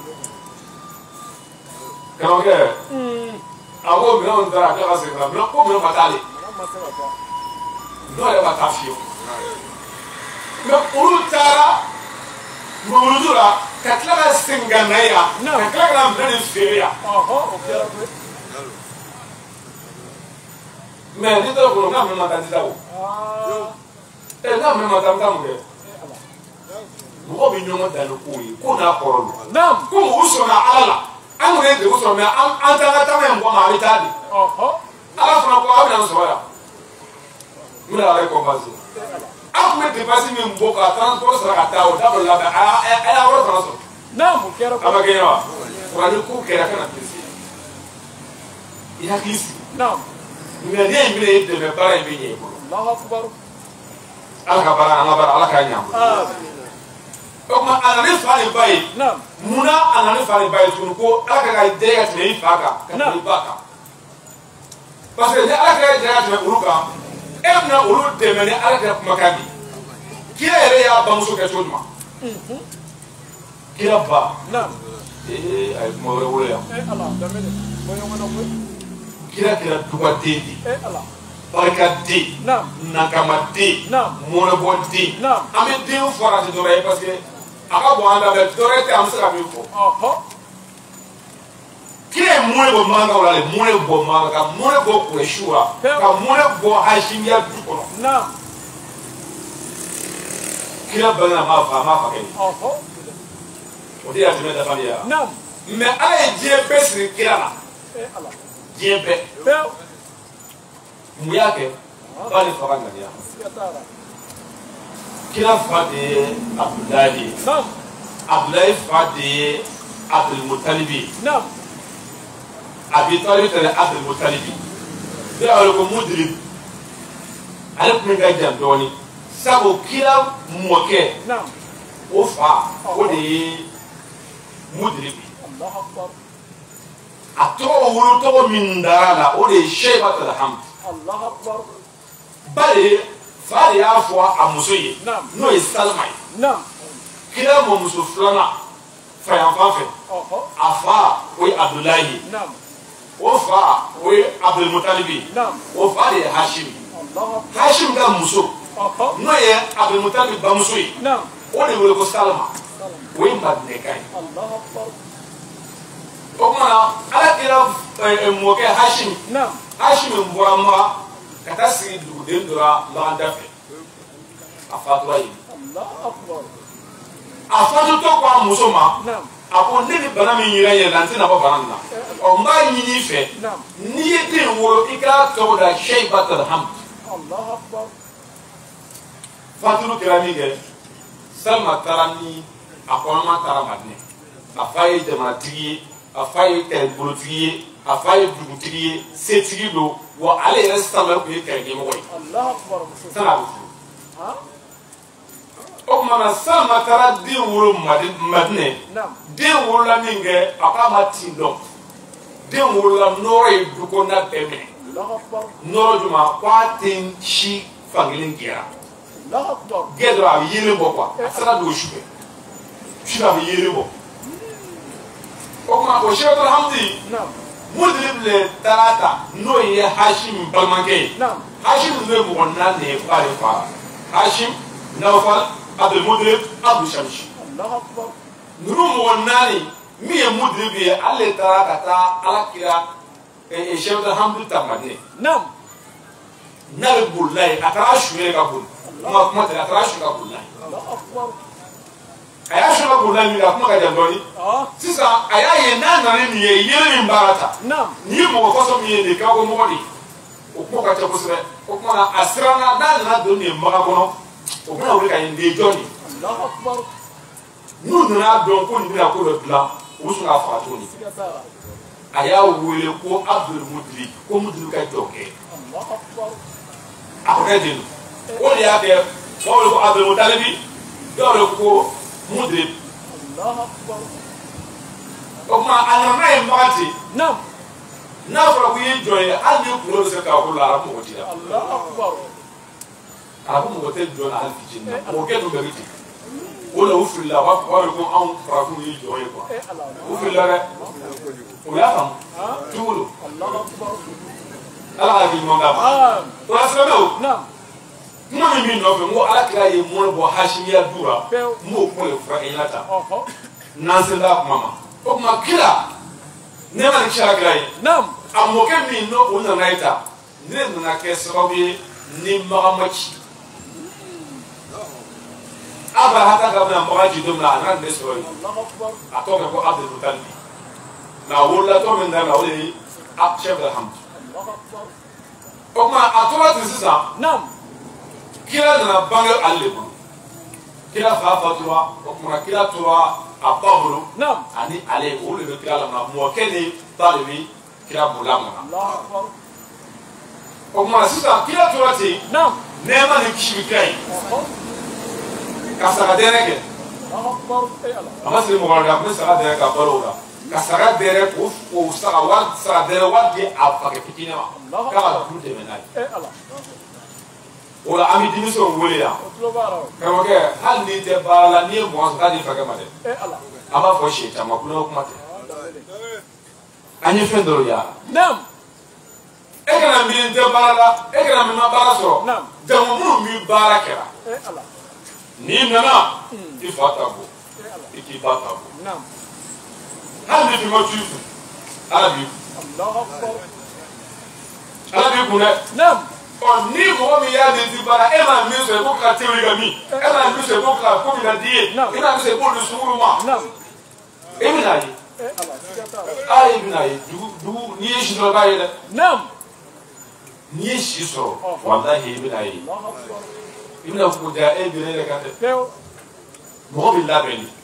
karamɔgɔkɛ a ko minɛnw taara a k'a ka segin ka na minɛn ko minɛn ma t'ale Ma se ka taa. dɔw yɛrɛ ma taa fiyewu mɛ olu taara mɔbiliso la ka tila ka segin ka na yan ka tila ka na minɛn nin feere yan Ɔhɔ. O kɛra koyi. mɛ n'i taara kɔnɔ n'a minɛn ma taa n tɛ taa o n'a minɛn ma taa n bɛ taa mun kɛ mɔgɔw bɛ ɲɔgɔn dan ni kow ye ko n'a kɔrɔ don Naam. komi u sɔnna ala la an kɔni ye degun sɔrɔ mɛ an t'an ka taama in bɔ ma a bɛ taa de Ɔhɔ. ala fana ko a bɛ na n sɔrɔ yan n bɛna ala ye kɔnpanse an tun bɛ dépense min bɔ ka transport sara ka taa o dabɔ labɛn a y'a wari fana sɔrɔ Naam. O kɛra a ma kɛ ɲɛ wa wa ni ko kɛra kana pese i hakili sigi Naam. mɛ ne ye minɛ e dɛmɛ baara in bɛ ɲɛ i bolo Allahu akbar. ala ka baara an ka baara ala k'a ɲɛ an bolo o tuma a nana ni fa ni ba ye Naam. munna a nana ni fa ni ba ye tuguni ko ala ka diya ka tɛmɛ i fa kan ka tɛmɛ i ba kan parce que ni ala ka diya ka tɛmɛ olu kan e bɛna olu dɛmɛ ni ala ka kumakan de kira yɛrɛ y'a bamuso kɛ cogo jumɛn kira ba Naam. a ye kuma wɛrɛ wolo yan Ala damene. Bɔ ɲɔgɔn na koyi. kira kɛra dubaden de Ala. barikaden Naam. nakamaden Naam. mɔnɛbɔden Naam. an bɛ den fɔra ti dɔrɔn ye parce que a ka bon an da mɛ dɔrɔn tɛ an bɛ se ka min fɔ Ɔhɔ. kira ye mɔnɛ bɔ mankan la de mɔnɛ bɔ mankan ka mɔnɛ bɔ kurɛsiw la ka mɔnɛ bɔ hasimiya du kɔnɔ Naam. kira bangena a m'a fa kɛ Ɔhɔ. o de y'a tɛmɛ dafali ye Naam. mɛ ala ye diɲɛ bɛɛ siri kira la Ala. diɲɛ bɛɛ Pew. mun y'a kɛ ba ni fa ka ŋaniya Siga t'a la. kira fa de ye abudulayi ye Naam. abudulayi fa de ye abdulmutalibi ye Naam. abi talibi tɛ abdulmutalibi ne y'a wele ko mudilib ale tun bɛ ka jan dɔɔnin sabu kira mɔkɛ Naam. o fa o de ye mudilibi Allahu akbar. a tɔgɔ wolo tɔgɔ min dara la o de ye seibatul hamd Allahu akbar. ba de ye fa de y'a fɔ a muso ye Naam. n'o ye salima ye Naam. kira mɔmuso filanan fayanfan fɛ Ɔhɔ. a fa o ye abdulayi ye Naam. o fa o ye abdulmutalibi ye Naam. o fa de ye hashim Allahu akbar. hashim ka muso n'o ye Abdul Mutalib bamuso ye o de wele ko Salma o ye Madinɛka ye o kumana Ala kira mɔkɛ Hashim Hashim bɔra Maka ka taa sigi duguden dɔ la Bagada fɛ a fatura yen a fatutɔ ko a muso ma a ko ne ni bana min yera yɛlɛ n tɛna bɔ bana min na n b'a ɲini i fɛ n'i ye den wolo i k'a tɔgɔ da Shaybatul Hamd faturu kɛra min kɛ Salma taara ni a kɔnɔma taara Madinɛ a fa ye jamanatigi ye a fa ye kɛlɛbolotigi ye a fa ye dugutigi ye setigi don wa ale yɛrɛ Salma tun ye kɛlɛkɛmɔgɔ ye san'a bɛ furu o kumana Salma taara den wolo Madinɛ den wolola min kɛ a k'a ma tin dɔn den wolola nɔrɔ ye du kɔnɔna bɛɛ minɛ nɔrɔ juma k'a tɛ si fankelen gɛra gɛn dɔrɔn a bɛ yelen bɔ kuwa a sera don su fɛ su a bɛ yelen bɔ o kuma o Shaybatul Hamdi Mudlib le taara ta n'o ye Hashim balimakɛ ye Hashim ninnu ye mɔgɔ naani de ye ba de fara Hashim Nawfal Abdul Mudlib Abdul Shamshi ninnu mɔgɔ naani min ye Mudlib ye ale taara ka taa Ala kira Shaybatul Hamdi ta Madinɛ n'ale bolila ye a taara su ye ka boli kuma tɛ a taara su ka bolila ye a y'a su ka bolila min a kuma ka jan dɔɔni sisan a y'a ye n'a nana nin ye yelen min baara ta nin ye mɔgɔ fɔsɔn min ye nin kanko mɔgɔ de ye o kuma ka ca kosɛbɛ o kumana a siranna n'a nana don nin Maka kɔnɔ o bɛna wuli ka nin den jɔn de n'u nana dɔn ko nin bɛna ko dɔ dilan u bɛ sɔn k'a faga tuguni a y'a wele ko Abdul Mudlib ko Mudlib ka jɔ kɛ a ko kɛ den o de y'a kɛ dɔw wele ko Abdul Mutalibi dɔw wele ko Mudlib o kuma a nana n'a ye Maka ten n'a fɔra ko i ye jɔn ye hali n'i kunkolo bɛ se k'a ko la arabu mɔgɔ t'i la arabu mɔgɔ tɛ jɔn na hali fitinin na mɔgɔkɛ dun bɛɛ bɛ ten o la u filila u b'a fɔ ko anw farafinw ye jɔn ye quoi u filila dɛ o y'a faamu cogo do Ala ka hakili ɲuman d'a ma o la silamɛw kuma min b'i nɔfɛ n ko Ala kira ye mɔnɛ bɔ Hashimiya du la n b'o kuma de fɔra e ɲɛna tan n'an sela a kuma ma o kuma kira ne ma nin kisi Ala kira ye a mɔkɛ min n'o o nana ye tan ne nana kɛ sababu ye ni Maka ma ci Abarahata ka bɛna Maka ci don min na a nana ne sɔrɔ yen a tɔgɔ bɛ ko Abdul Mutalib nka a wolola tɔgɔ min daminɛ o de ye Shaybatul Hamdi o kuma a tora ten sisan kira nana bange ale de bolo kira fa fatura o kuma kira tora a ba bolo ani ale olu de bɛ kira lamɛn mɔkɛ ni ba de bɛ kira bolo lamɛn o kuma sisan kira tora ten nɛɛma ni kisi bɛ kira ye ka saga dɛrɛ kɛ a ma siri mɔgɔ la a kun bɛ saga dɛrɛ ka balo o la ka saga dɛrɛ k'o saga dɛrɛ wari di a fakɛ fitinin ma k'a ka du dɛmɛ n'a ye o la an bɛ denmisɛnw wele yan karamɔgɔkɛ hali n'i tɛ baara la n'i ye mɔgɔ sɔrɔ k'a di fakɛ ma dɛ an b'a fɔ sɛ caman kulonkɛ kuma tɛ an ye fɛn dɔ y'a la e kana miiri n tɛ baara la e kana min ma baara sɔrɔ jamu minnu bɛ baara kɛra n'i nana i fa ta bɔ i k'i ba ta bɔ hali ni fɛn t'u kun ala b'i kun ala b'i kun dɛ ni mɔgɔ min y'a di baara e ma min sɔrɔ i b'o ka tewuli ka min e ma min sɔrɔ i b'o ka ko min ka di ye e ma min sɔrɔ i b'o di sunguru ma e bɛna ye a ye bɛna ye dugu n'i ye si sɔrɔ i b'a ye dɛ n'i ye si sɔrɔ walahi i bɛna ye i bɛna fɔ ko ja e bɛ ne yɛrɛ kan dɛ mɔgɔ bɛ labɛn de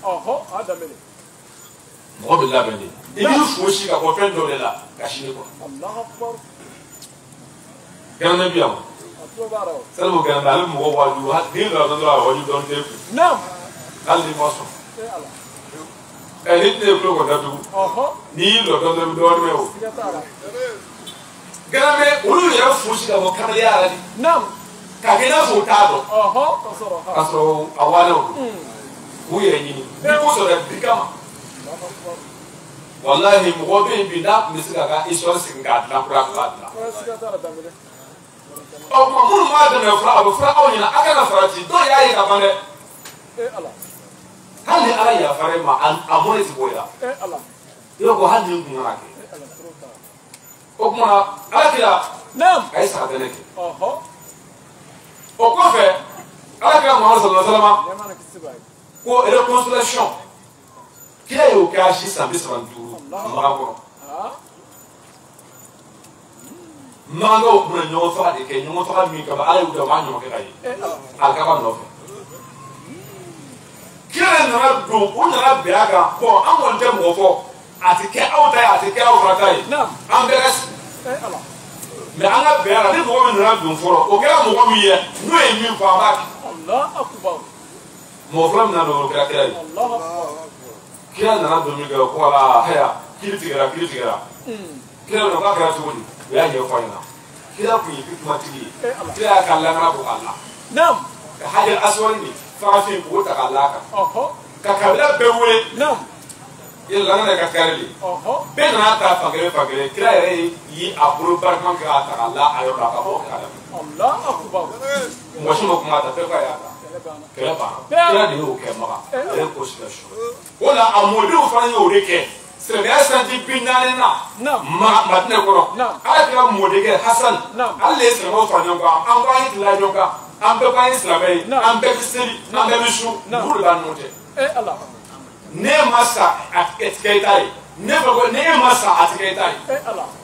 mɔgɔ bɛ labɛn de i b'i fosi ka bɔ fɛn dɔ de la ka sini kɔnɔ gɛrɛndɛ bi yan salimu gɛrɛndɛ ale mɔgɔ waju n'i nana dɔrɔn a waju dɔɔni t'e kun hali n'i ma sɔn ni tɛ ye kulo kɔni datugu n'i y'i lɔ dɔɔni dɔɔni dɔɔni mɛ o gɛrɛndɛ olu yɛrɛ fosi ka bɔ kamalenya la de k'a kɛ i n'a fɔ o t'a dɔn k'a sɔrɔ a walew don k'u yɛrɛ ɲini bi ko sɔrɔ bi kama walahi mɔgɔ bɛ yen bi n'a tun bɛ se k'a ka histoire segin k'a dilan kura k'a dilan o kuma mun ma da na fara abu fara aw ina aka na farati do yayi ka bane Allah hali ala ya fare ma amone ti boya Allah yo ko hali ngun na ke o kuma ala kila nam ay sa da ne ke oho o ko fe ala kila Muhammad sallallahu alaihi wasallam yamana kisibai ko reconstruction kila yo ka shi sambi sabanturu ma ko manga o kuna ɲɔgɔn faga de kɛ ɲɔgɔn faga min kama ala y'u da ma ɲɔgɔn kɛ ka ye alikaba nɔfɛ kira nana don u nana bɛn a kan bɔn an kɔni tɛ mɔgɔ fɔ a ti kɛ aw ta ye a ti kɛ aw fana ta ye an bɛɛ ka sigi mɛ an ka bɛn a la ni mɔgɔ min nana don fɔlɔ o kɛra mɔgɔ min ye n'o ye min fɔ an b'a kɛ mɔgɔ fɔlɔ min nana don o kɛra kira ye kira nana don min kɛ ko ala haya kiri tigɛra kiri tigɛra kira nana k'a kɛra cogo di o y'a ɲɛfɔ an ɲɛna kira kun ye hikmatigi ye kira y'a ka lakana bɔ k'a la ka hajar aswad ni farafin k'o ta k'a la kan ka kabila bɛɛ wele yɛlɛ lakana ye ka kari de bɛɛ nana ta fankelen fankelen kira yɛrɛ ye a bolo barikama kɛ k'a ta k'a la a yɔrɔ la ka bɔ k'a la mɔgɔ si ma kuma ta bɛɛ k'a y'a ta kɛlɛ banna kira de y'o kɛ maga ale ko si ka su o la a mɔdenw fana y'o de kɛ silamɛya sanji 40 na Madina kɔnɔ ala kɛra mɔdenkɛ Hasan ale de ye silamɛw fara ɲɔgɔn kan an ko an ye tila ɲɔgɔn kan an bɛɛ ko an ye silamɛ ye an bɛɛ bɛ seli an bɛɛ bɛ su dugu de b'a ɲɔgɔn cɛ ne ma sa a ti kɛ i ta ye ne fɛ ko ne e ma sa a ti kɛ i ta ye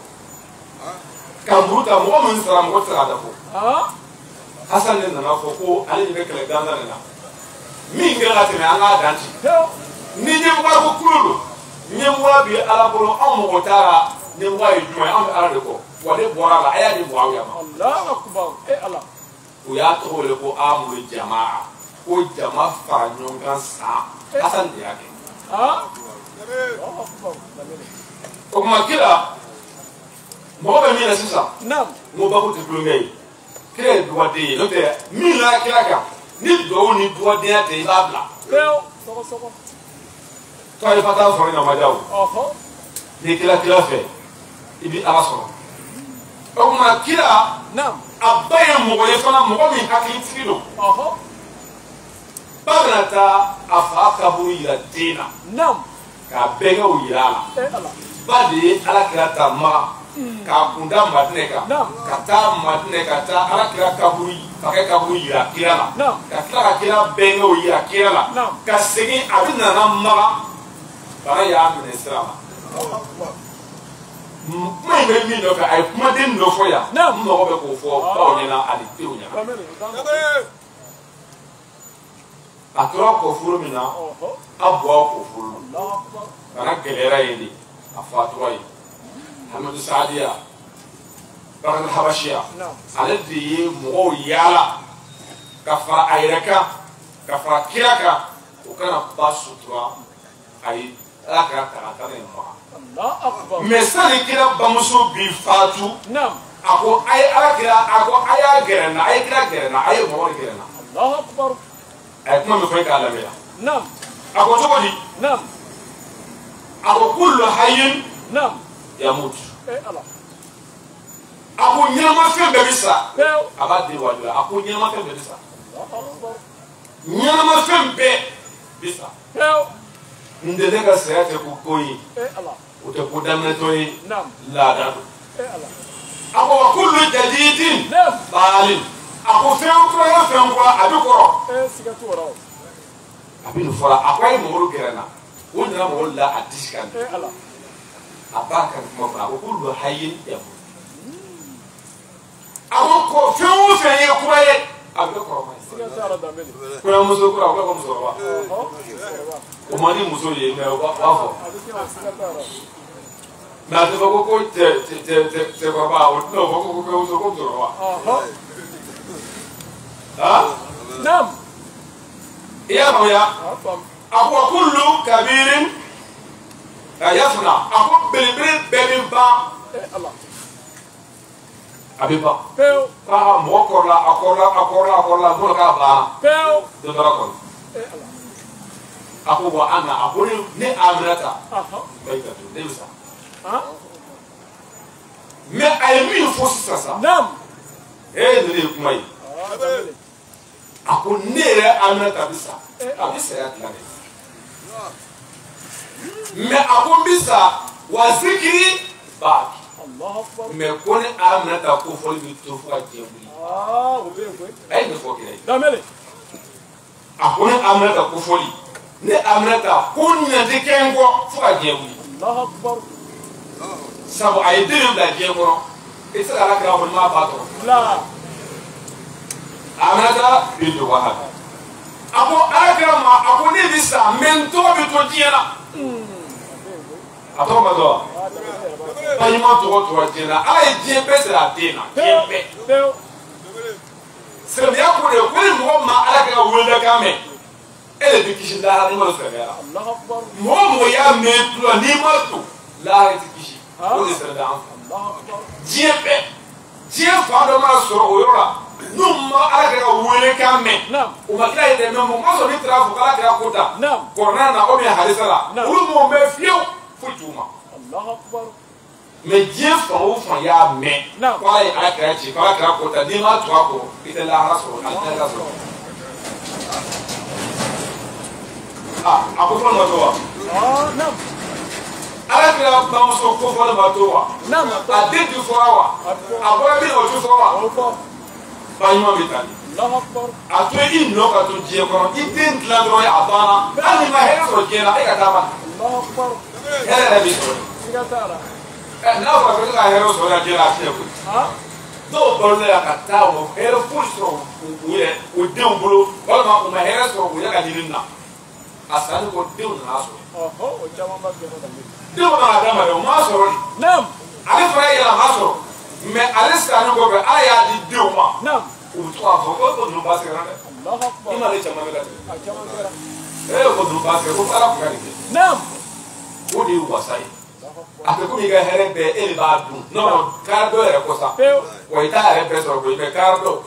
ka muru ta mɔgɔ min sara mɔgɔ tɛ se k'a dafɔ Hasan de nana fɔ ko ale de bɛ kɛlɛ gansan de la min kɛra ka tɛmɛ an k'a dan ci ni ɲɛmɔgɔ ko kulo don ɲɛmɔgɔ bi ala bolo an mɔgɔ taara ɲɛmɔgɔ ye jumɛn an bɛ ala de kɔ wa ne bɔra a la a y'a di Muawiya ma u y'a tɔgɔ wele ko amul jamaa ko jama fara ɲɔgɔn kan san Hasan de y'a kɛ o tuma kira mɔgɔ bɛ min na sisan n ko baku tɛ tulonkɛ ye kira ye dugaden ye n'o tɛ min na kira kan ni dugawu ni dugadenya tɛ i b'a bila to ay fata sɔrɔ ɲama jaw ni kira kira fɛ i bi ala sɔrɔ o tuma kira a ba ye mɔgɔ ye fana mɔgɔ min hakilitigi don ba bɛna taa a fa kaburu yira den na k'a bɛɛ kɛ o yira a la ba de ye ala kira ta maga k'a kunda Madinɛ kan ka taa Madinɛ ka taa ala kira kaburu ka kɛ kaburu yira kira la ka tila ka kira bɛɛ kɛ o yira kira la ka segin a bɛ nana maga bana y'a minɛ sira ma kuma in bɛ min nɔfɛ a ye kumaden dɔ fɔ yan n mago bɛ k'o fɔ baw ɲɛna ani denw ɲɛna a tora kɔfuru min na a bɔ a kɔfuru bana gɛlɛyara yen de a fatura yen Hamadu Saadiya Bakari Habashiya ale de ye mɔgɔw yaala ka fara a yɛrɛ kan ka fara kira kan o kana ba sutura ayi ala kɛra ta ne maga mɛ sani kira bamuso bi faatu a ko a ye ala kira a ko a y'a gɛrɛ n na a ye kira gɛrɛ n na a ye mɔgɔ de gɛrɛ n na a ye kuma min fɔ k'a lamɛn a ko cogo di a ko kullu hayyin yamut a ko ɲɛnamafɛn bɛɛ bɛ sa a b'a den wajibi a ko ɲɛnamafɛn bɛɛ bɛ sa ɲɛnamafɛn bɛɛ bɛ sa n tɛ ne ka saya tɛ ko ko ye o tɛ ko daminɛtɔ ye laada don a ko wa kullu jadidin baalin a ko fɛn kura fɛn kura a bɛ kɔrɔ a bɛ nin fɔra a ko a ye mɔgɔw gɛrɛ n na o nana mɔgɔw la a disi kan a b'a kan kuma fɔ a ko kullu hayyin yamut a ko fɛn o fɛn ye kura ye a bɛ kɔrɔma ye kɔɲɔmuso kura a ko musokɔrɔba o man di muso ye mɛ o b'a fɔ mɛ a tɛ fɔ ko cɛkɔrɔba o tɛna fɔ ko kɔɲɔmuso ko musokɔrɔba i y'a faamuya a ko kullu kabirin yafna a ko belebele bɛɛ bɛ ban a bɛ ban k'a mɔgɔ kɔrɔla a kɔrɔla n'o k'a banna dɔ taara kɔrɔ a ko wa an na a ko ne Aminata bɛɛ ka to ne bɛ sa mɛ a ye min fɔ sisan sa ne kuma yi a ko ne yɛrɛ Aminata bi sa a bi saya dilan de mais a ko n bi sa wa zikiri baaki mais ko ni Aminata ko fɔli bi to fo ka diɲɛ wuli a ye nin fɔ kira ye a ko ni Aminata ko fɔli ne Aminata ko ɲɛ tɛ kɛ n kɔ fo ka diɲɛ wuli sabu a ye den bila diɲɛ kɔnɔ i tɛ se ka Alakira kɔni m'a ba tɔrɔ Aminata bintu Wahab a ko Alakira ma a ko ne bi sa mais n tɔgɔ bɛ to diɲɛ na a tɔgɔ ma dɔn wa baɲuman tɔgɔ tora diɲɛ na Ala ye diɲɛ bɛɛ siri a den na diɲɛ bɛɛ silamɛya ko de ko ni mɔgɔ ma Alakira welekan mɛn e de bɛ kisi lahara n'i ma don silamɛya la mɔgɔ mɔgɔ y'a mɛn tulo n'i ma don lahara tɛ kisi o de sera an fɛ diɲɛ bɛɛ diɲɛ fan dɔ mana sɔrɔ o yɔrɔ la n'u ma Alakira welekan mɛn u ma kila yɛrɛ mɛn mɔgɔ ma sɔn n'i taara fɔ ko Alakira ko ta kɔrɔnɛ na o bɛ halisa la olu mɔgɔ bɛ fiyewu foyi t'u ma mais diɲɛ fan o fan y'a mɛn ko Ala ye Alakira ci ko Alakira ko ta n'i ma tugu a kɔ i tɛ lahara sɔrɔ alijinɛ sɔrɔ a ko fɔlɔ ma to wa Alakira bamuso ko fɔlɔ ma to wa a den ti fɔra wa a bɔra min o ti fɔ wa baɲuman bɛ taa a to i nɔ ka to diɲɛ kɔnɔ i den dilan dɔrɔn a banna hali n'i ma hɛrɛ sɔrɔ diɲɛ na e ka taa ma hɛrɛ yɛrɛ b'i sɔrɔ n'a fɔra ko e ka hɛrɛ sɔrɔ diɲɛ na a tiɲɛ koyi dɔw balola la ka taa o hɛrɛ foyi sɔrɔ u yɛrɛ o denw bolo walima u ma hɛrɛ sɔrɔ u yɛrɛ ka ɲinini na a sanni ko denw nana sɔrɔ denw nana d'a ma dɛ o m'a sɔrɔ de ale fana ye yɛlɛma sɔrɔ mais ale sanni kɔfɛ Ala y'a di denw ma u bɛ to k'a fɔ ko ninnu ba sɛgɛnna dɛ i m'ale caman bɛ latɛ ko ninnu ba sɛgɛn ko Ala tun ka nin kɛ o de ye wasa ye a tɛ komi i ka hɛrɛ bɛɛ e de b'a dun non kaari dɔ yɛrɛ kɔ sa wa i t'a yɛrɛ bɛɛ sɔrɔ koyi mais kaari dɔ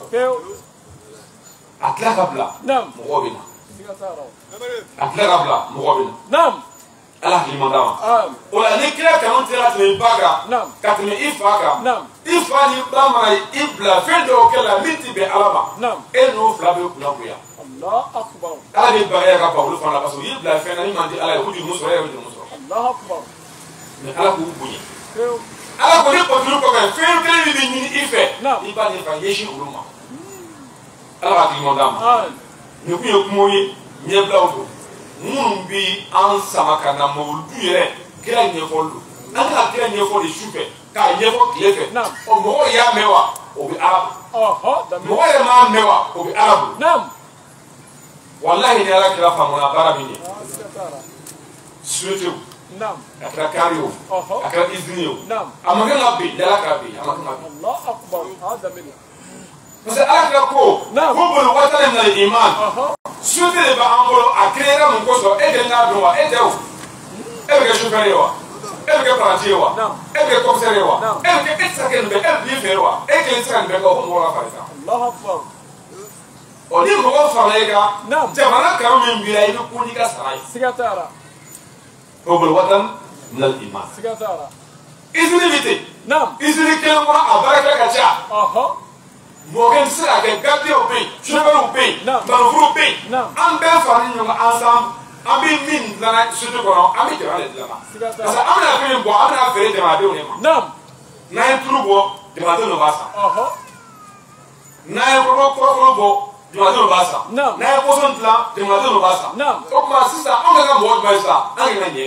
a tila ka bila mɔgɔw bɛ na a tila ka bila mɔgɔw bɛ na Ala hakili man d'a ma o la ni kira kanu tɛ ka tɛmɛ i ba kan ka tɛmɛ i fa kan i fa ni ba mana i bila fɛn dɔw kɛ la min tɛ bɛn Ala ma e n'o fila bɛ kunnagoya Ala bɛ bagaya ka ban olu fana la parce que u y'i bila fɛn na min man di Ala ye u jurumu sɔrɔ e yɛrɛ bɛ jurumu sɔrɔ mais Ala k'u bonya Ala ko ni kɔtulu kɔfɛ fɛn kelen min bɛ ɲini i fɛ i b'a ɲini ka ɲɛsin olu ma Ala b'a hakili man d'a ma nin kun ye kumaw ye ɲɛbilaw don minnu bɛ an sama ka na mawuludu yɛrɛ kira ɲɛfɔli don an ka kira ɲɛfɔ de su fɛ k'a ɲɛfɔ tile fɛ ɔ mɔgɔw y'a mɛn wa o bɛ Ala bolo mɔgɔ yɛrɛ m'a mɛn wa o bɛ Ala bolo walahi ni Ala kira faamuna baara min ye suyetew a kɛra kaari o a kɛra izini o a ma kɛ ka bin Ala k'a bin a ma kɛ ka bin parce que Ala kira ko bolo watana min na iman suyete de b'an bolo a créera mun kosɔn e kelen k'a dɔn wa e tɛ o e bɛ kɛ chauffeur ye wa e bɛ kɛ paranti ye wa e bɛ kɛ commissaire ye wa e bɛ kɛ e tɛ se ka kɛ nin bɛɛ e bɛ bin feere wa e kelen tɛ se ka nin bɛɛ kɛ o ko mɔgɔ la fari kan ɔ ni mɔgɔ farala i kan jamana kanu min b'i la i bɛ kun n'i ka sara ye o bolo watana min na iman izini bɛ ten izini kelen kɔnɔ a baarakɛla ka ca mɔgɔ tɛ se ka kɛ gardien bɛ yen chauffeur bɛ yen manufuru bɛ yen an bɛɛ fara ɲɔgɔn kan ensemble an bɛ min dilanna société kɔnɔ an bɛ jamana de dilanna parce que an bɛna fɛn min bɔ an bɛna feere jamanadenw de ma n'an ye tulu bɔ jamanadenw de b'a san n'an ye kɔrɔkɔrɔ bɔ jamanadenw de b'a san n'an ye pɔsɔn dilan jamanadenw de b'a san o tuma sisan anw ka mɔgɔ jumɛn sisan an ka ɲɛ de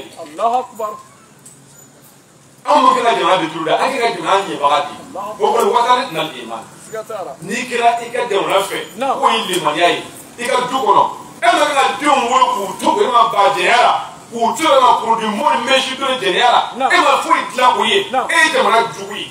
anw bɛ kɛ ka jamana de turu dɛ an kɛ ka jamana ɲɛbaga de o kɔni watani na iman n'i kɛra i ka jamana fɛ k'o ye limaniya ye i ka du kɔnɔ e ma ka denw wolo k'u to e ma ba jɛnya la k'u to e ma produit mɔni mɛsi to jɛnya la e ma foyi dilan o ye e ye jamana jugu ye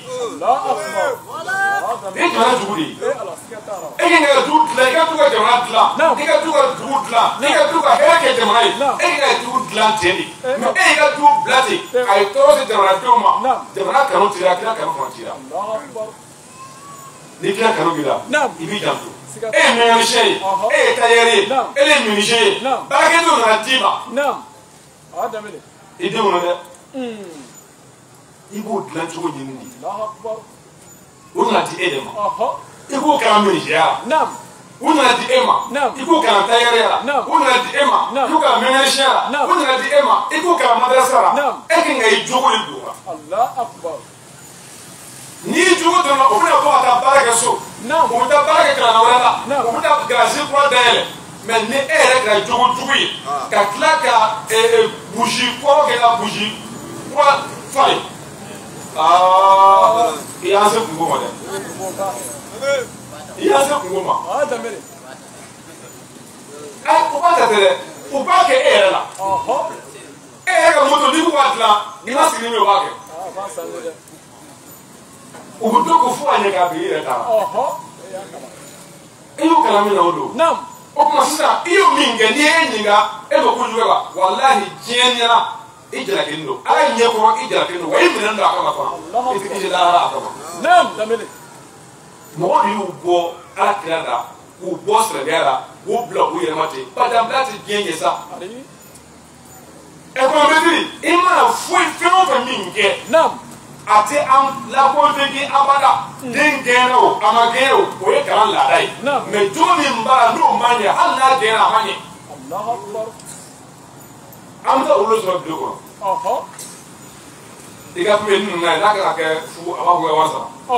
e ye jamana jugu de ye e kan ka du dilan i ka du ka jamana dilan i ka du ka dugu dilan i ka du ka hɛrɛ kɛ jamana ye e kan ka dugu dilan ten de mais e y'i ka du bila ten a ye tɔɔrɔ se jamanadenw ma jamana kanu tira kira kanu fana tira ni kira kanu b'i la i b'i janto e ye mécanicien ye e ye tailleur ye e ye menuisier ye baarakɛdenw nana d'i ma i denw na dɛ i b'o dilan cogo ɲini de o nana di e de ma iko kana menjia Naam. una di ema iko kana tayara una di ema iko kana menjia una di ema iko kana madrasa ekinga ijogo iduwa Allah akbar. ni jogo to na ofuna ko ata baraka so o ta baraka kana wala o ta grâce pour dele mais ne ere ka jogo jugi ka klaka bougie ko ke la bougie pour fale il a ce ngoma de il a ce ngoma Damele. o ba ta tele o ba ke ere la ere ka moto ni ko atla ni ma sini me wa ke Ba sanele. o do ko fu anya ka bi ere ta iyo kala mi na odo Naam. o kuma sisan iyo min kɛ n'i ye ɲininka e bɛ kojugu wa walahi diɲɛ ɲɛna i jalaki don ala ɲɛ kɔrɔ i jalaki don wa i minɛn don a kama fana i tɛ kisi lahara a kama. Naam Damele. mɔgɔ de y'u bɔ ala kira la k'u bɔ silamɛya la k'u bila u yɛrɛ ma ten badabila tɛ diɲɛ ɲɛ sa. ɛkɔnɔmɛtiri i mana foyi fɛn o fɛn min kɛ. Naam. a tɛ an lakɔnfɛnki abada den gɛnna o a ma gɛn o ye kalan laada ye mɛ jogo min b'a la n'o ma ɲɛ hali n'a gɛnna a ma ɲɛ an bɛ taa olu sɔrɔ tile kɔnɔ i ka kuma ye ninnu na ye n'a kan ka kɛ fu a b'a fɔ kɛ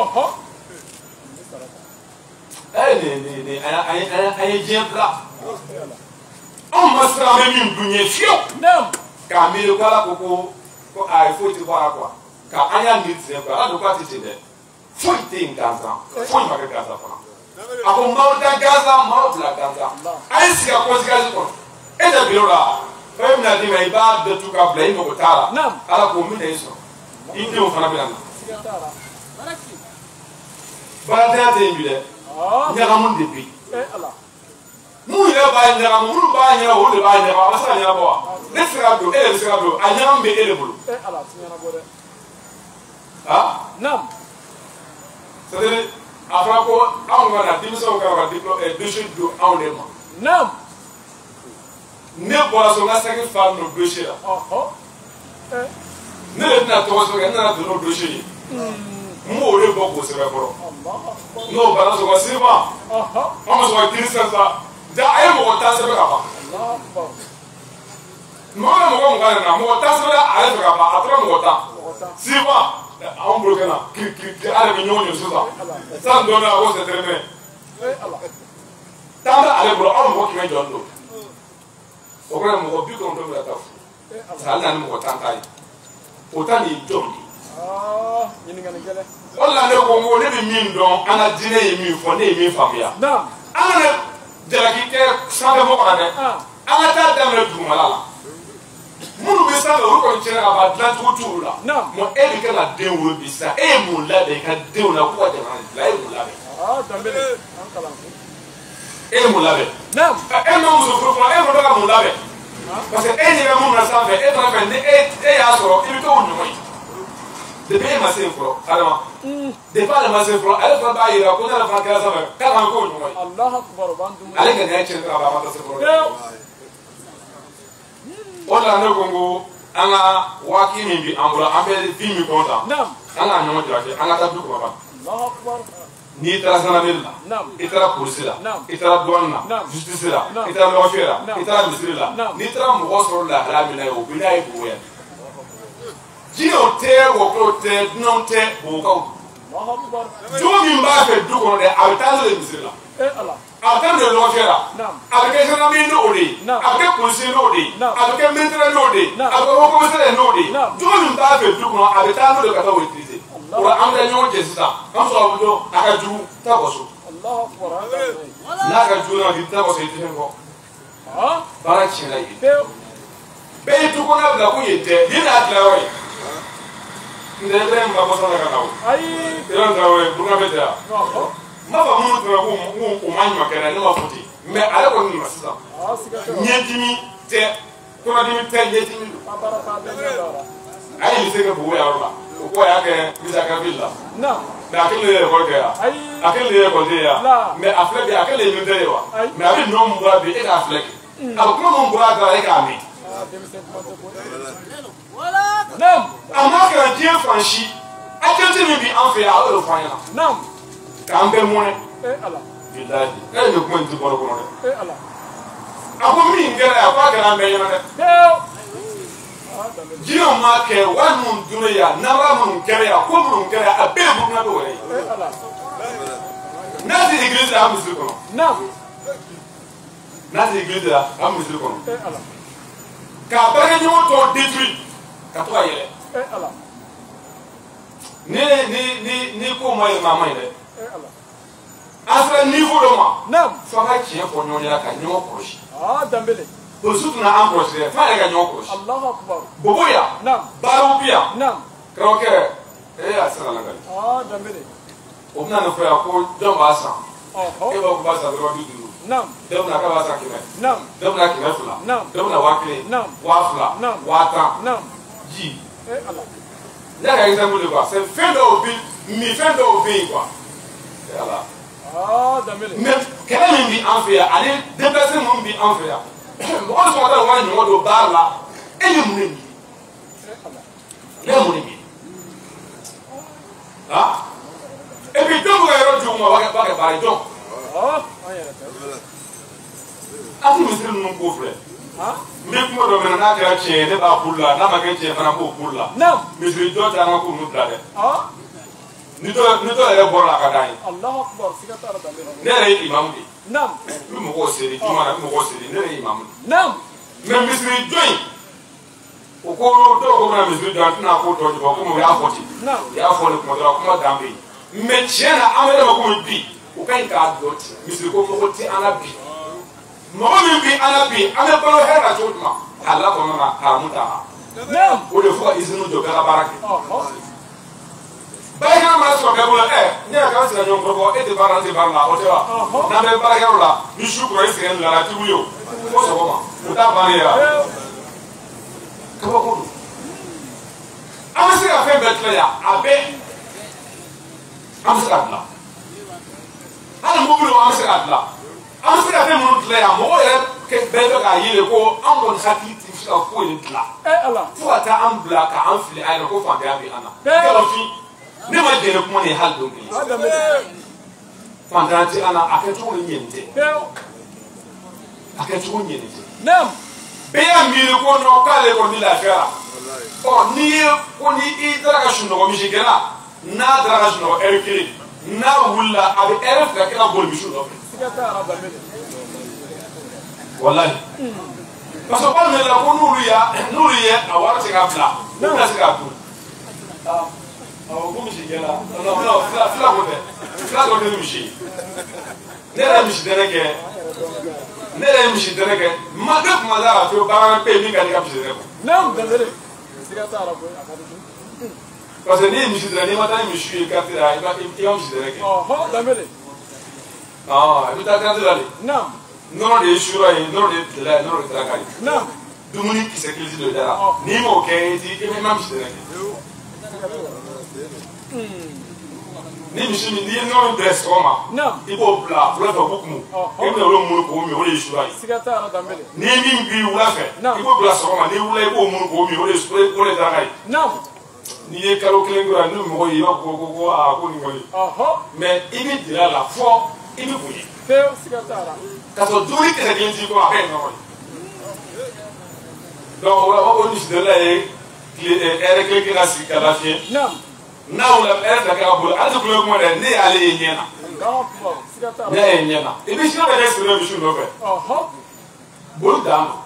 1000 an ye diɲɛ bila anw ma siran an bɛ min dun ye fiyewu k'a miiri ko ala ko a ye foyi tɛ bɔ a la kuwa. Ka an y'a miiri sen fɛ ala don k'a tɛ ten dɛ foyi tɛ yen gansan foyi ma kɛ gansan fana a ko maaw da gansan maaw bila gansan a ye sigi a conséquence kɔnɔ e tɛ biro la fɛn min na d'i ma i b'a datugu k'a bila i mago t'a la ala k'o minɛ i sɔrɔ i denw fana bɛ na na baaradenya tɛ yen bi dɛ ɲagamu de bɛ yen mun yɛrɛ b'a ɲagamu minnu b'a ɲɛnabɔ olu de b'a ɲɛnabɔ a bɛ se ka ɲɛnabɔ wa ne tɛ se ka don e de bɛ se ka don a ɲagamu bɛ e de bolo. Naam. C'est-à-dire, après quoi, on va la démission, on va déployer deux choses en les mains. Naam. Ne boit son massacre femme nos dossiers là. Ne le n'a pas sur un an de nos dossiers. Moi, le bon pour se faire pour. Non, balance au cinéma. On se voit dire ça. D'ailleurs, mon temps c'est pas grave. Moi, mon gars, mon temps c'est pas grave. Après mon temps. Cinéma. An bolo kana ale bɛ ɲɔgɔn ye sisan san dɔ la ko c'est très bien tan bɛ ale bolo aw mɔgɔ 100 jɔn don o kɔrɔ mɔgɔ 90 bɛ ka taa fo parce que ale nana ni mɔgɔ 10 ta ye o ta nin jɔn de o de la ne ko n ko ne bɛ min dɔn an ka diinɛ ye min fɔ ne ye min faamuya an kana jalaki kɛ sanfɛ mɔgɔ la dɛ an ka taa daminɛ dugumala la. Minnu bɛ sanfɛ olu kɔni tiɲɛna ka ban dilancogo t'olu la mɔ e bɛ kɛ ka den wolo bi sisan e ye mun labɛn i ka denw na k'u ka jamana dilan e ye mun labɛn. e ye mun labɛn. e ma muso furu fɔlɔ e fana bɛ ka mun labɛn parce que e ɲɛ bɛ mun na sanfɛ e fana fɛ ni e y'a sɔrɔ i bɛ kɛ o ɲɔgɔn ye depuis e ma se yen fɔlɔ adama depuis ale ma se yen fɔlɔ ale fana b'a yira ko ne yɛrɛ fana kɛra sanfɛ k'a kan k'o ɲɔgɔn ye ale ŋaniya tiɲɛ tɛ ka ban a ma taa se fɔlɔ. O la ne ko n ko an ka waati min bi an bolo an bɛ bin min kɔn tan an k'a ɲɔgɔn jalaki an ka taa du kɔnɔ ban n'i taara gendarmerie la i taara polisi la i taara douane la justice la i taara lɔgɔfiyɛ la i taara misiri la n'i taara mɔgɔ sɔrɔ lahala min na ye o bɛ n'a ye bonya jinɛw tɛ wɔkɔw tɛ dunanw tɛ bogokaw jogo min b'a fɛ du kɔnɔ dɛ a bɛ taa n'o ye misiri la a bɛ taa n'o ye lɔgɔfiyɛ la a bɛ kɛ gendarmerie n'o de ye a bɛ kɛ polisi n'o de ye a bɛ kɛ militaire n'o de ye a bɛ kɛ haut commissaire n'o de ye jogo min b'a fɛ du kɔnɔ a bɛ taa n'o de ka taa o utiliser o la an bɛ ɲɔgɔn cɛ sisan an sɔrɔ a bɛ dɔn a ka jugu taa kɔ so n'a ka jugu n'a k'i taa kɔ so i tɛ fɛn kɔ baara tiɲɛna yen bɛɛ ye du kɔnɔ bila ko yen tɛ yen n'a tilayɔrɔ ye. N tɛ bɛɛ ma bɔ sanfɛ ka na o. Yɔrɔ Tarawele Burukina bɛ tɛ yan. N b'a fɔ minnu tora ko o ma ɲuman kɛ ne ma fɔ ten mais ale kɔni nana sisan ɲɛdimi tɛ kɔnɔdimi tɛ ɲɛdimi don. A ye lycée kɛ Bobo yɔrɔ la o ko a y'a kɛ lycée Akademie la mais a kelen de ye école kɛ yan a kelen de ye école ye yan mais a filɛ bi a kelen de ye militaire ye wa mais a bɛ nɔ mun bɔra bi e k'a filɛ kɛ a bɛ kuma mun bɔra a da la e k'a mɛn. A ma kɛra diɲɛ fan si activité min bi an fɛ yan a y'o de fɔ an ɲɛna k'an bɛɛ mɔnɛ ala billahi e ne kuma nti boro kono de ala ako min gere akwa kana me yana de jino ma ke wan mun dunya na ra mun kere ya ko mun kere a be bu na do wore ala na di iglesia da amusu kono na di iglesia da amusu kono ala ka bare nyo to détruit ka to ayele ala ni ko moy mama ile ala asra niveau de moi nam so ha chien ko nyo ya ka nyo ko shi dambele o sutu na ambrose fa le ga nyo ko shi Allahu akbar bobo ya nam baru bia nam kroke asra la gal dambele o na no fa ko don ba sa e ba ko ba sa do du nam dem na ka ba sa kime nam dem na kime fula nam dem na wakle nam wafula nam wata nam ji ala là il y a exemple de quoi c'est fin d'obi mi fin d'obi quoi voilà dambele mais quel est l'envie en fait aller déplacer mon vie en fait moi je m'entends moi je me bar là et le monde le monde ah et puis donc vous avez dit on va parler donc ah tu me dis non pour frère mais kuma do mena na kira che ne ba pulla na ma ke che fana ko pulla nam mais je dois ta ko nu blade ni to le borla ka dai Allahu akbar sigata ara dambele ne re imam bi nam mu ko seri tuma mu ko seri ne re imam nam mais misri join o ko do ko na misri join na ko to ko mo ya foti nam ya fo le ko do ko ma dambe mais chena amere ma ko bi o kai ka dot misri ko ko ti ana bi mɔgɔ min bi ala bi an bɛ balo hɛrɛ cogo di ma ala kɔnɔ na haramu ta o de fo ka izini jɔ k'a ka baara kɛ baarakɛla mana sɔrɔ bɛɛ bolo ne yɛrɛ k'an sigi ɲɔgɔn kɔrɔ e tɛ baara n tɛ baara la o tɛ wa n'an bɛ baarakɛyɔrɔ la ni su kɔrɔ e sɛgɛn la ti wuli o fo sɔgɔma o t'a bannen ye wa kabako don an bɛ se ka fɛn bɛɛ tilan yan a bɛɛ an bɛ se ka dilan hali mobili an bɛ se ka dilan. an se ka fɛn minnu dilan yan mɔgɔ yɛrɛ bɛɛ bɛ k'a ye ko an kɔni hakili tɛ se ka foyi de dilan fo ka taa an bila k'an fili a yɛrɛ ko fantanya bɛ an na kalafin ne ma jɛnɛ kuma nin hali don kelen fantanya tɛ an na a kɛcogo ni ɲɛni tɛ a kɛcogo ɲɛni tɛ bɛɛ y'a miiri ko nɔ k'ale kɔni bɛ lafiya la n'i ye ko ni i taara ka sunɔgɔ misigɛnna n'a taara ka sunɔgɔ ɛri kelen n'a wulila a bɛ ɛri fila kɛ ka boli misi nɔfɛ. wallahi parce que ba mela ko nuru ye a wara se ka bila n'u na se ka dun ko misi gɛla non fila ko tɛ fila ko tɛ misi ne yɛrɛ misi dɛnɛ kɛ ma de kuma da la to baara pe min ka di ka misi dɛnɛ parce que ni ye misi dɛnɛ n'i ma taa ni misi ye carte la i ka misi dɛnɛ kɛ i bɛ taa carte la de nɔnɔ de ye sura ye nɔnɔ de ye tila ye nɔnɔ de tila ka ye dumuni kisɛ kilisi dɔ dara n'i m'o kɛ i ma misi dɛnɛ kɛ ni misi min n'i ye nɔnɔ bɛɛ sɔgɔma i b'o bila wula fɛ ko kumu i bɛna olu munu k'o min o de ye sura ye n'i ye min bi wula fɛ i b'o bila sɔgɔma n'i wula i b'o munu k'o min o de tila ka ye n'i ye kalo kelen kura ni mɔgɔ ye i b'a fɔ ko aa ko nin kɔni mais i bɛ dila a la fɔ i bɛ bonya. ka sɔrɔ dumuni kisɛ kelen t'i kɔnɔ a bɛɛ ye ɲɔgɔn ye donc o la o misidala ye ɛrɛ kelen kelen ka sigi ka lafiɲɛ n'a wula ɛrɛ fila kɛ ka boli ale tɛ kulonkɛ kuma dɛ ne y'ale ye ɲɛ na ne y'ale ye ɲɛ na et puis sinɔ bɛ kɛ siri misi nɔfɛ boli dan ma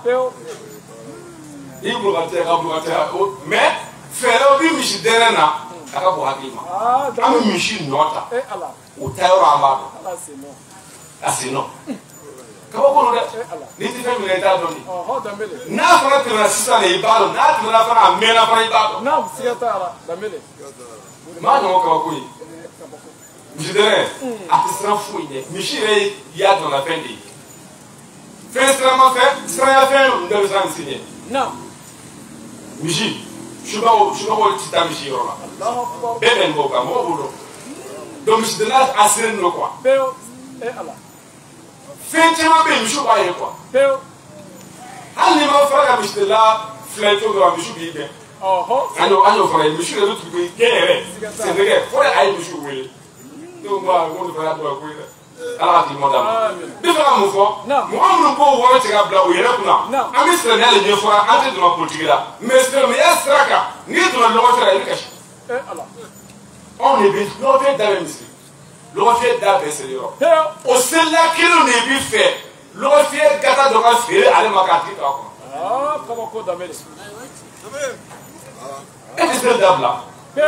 i bolo ka tɛ ka bolo ka tɛ mais fɛɛrɛw bi misi dɛrɛ na a ka bon hakili ma an bɛ misi nɔ ta o ta yɔrɔ an b'a dɔn a sen nɔ kabako don dɛ n'i tɛ fɛn minɛ i t'a dɔn de n'a fana tɛmɛna sisan de i b'a dɔn n'a tɛmɛna fana a mɛnna fana i b'a dɔn maa ɲɔgɔn kabako ye misi dɛrɛ a tɛ siran foyi ɲɛ misi yɛrɛ y'a dɔnna fɛn de ye fɛn siranmafɛn siranyafɛn bɛɛ bɛ siran misi ɲɛ misi subago ti taa misi yɔrɔ la bɛɛ bɛ nin bɔ kan mɔgɔ b'o dɔn donc misidala a siren don quoi fɛn caman bɛ yen misiw b'a ye quoi hali n'i ma fara ka misidala filɛ cogo dɔ la misiw b'i gɛn an y'o fara ye misiw yɛrɛ bɛ tugu gɛn yɛrɛ sɛnɛkɛ fo de a ye misiw wele ne ko ko nin fana y'a dɔn ko ye dɛ ala ti mo dama bi fa mu fo mo amru ko woro ci ga bla o yere kuna ami sere ne le fora ante do politique la mais sere me yasraka ni do lo tera ile kashi Allah on est bien lo fait dans l'hémicycle lo fait dans beseli ro o sella kilo ne bi fait lo fait gata do ga fere ale makati ta ko kama ko da mele e ti sel dabla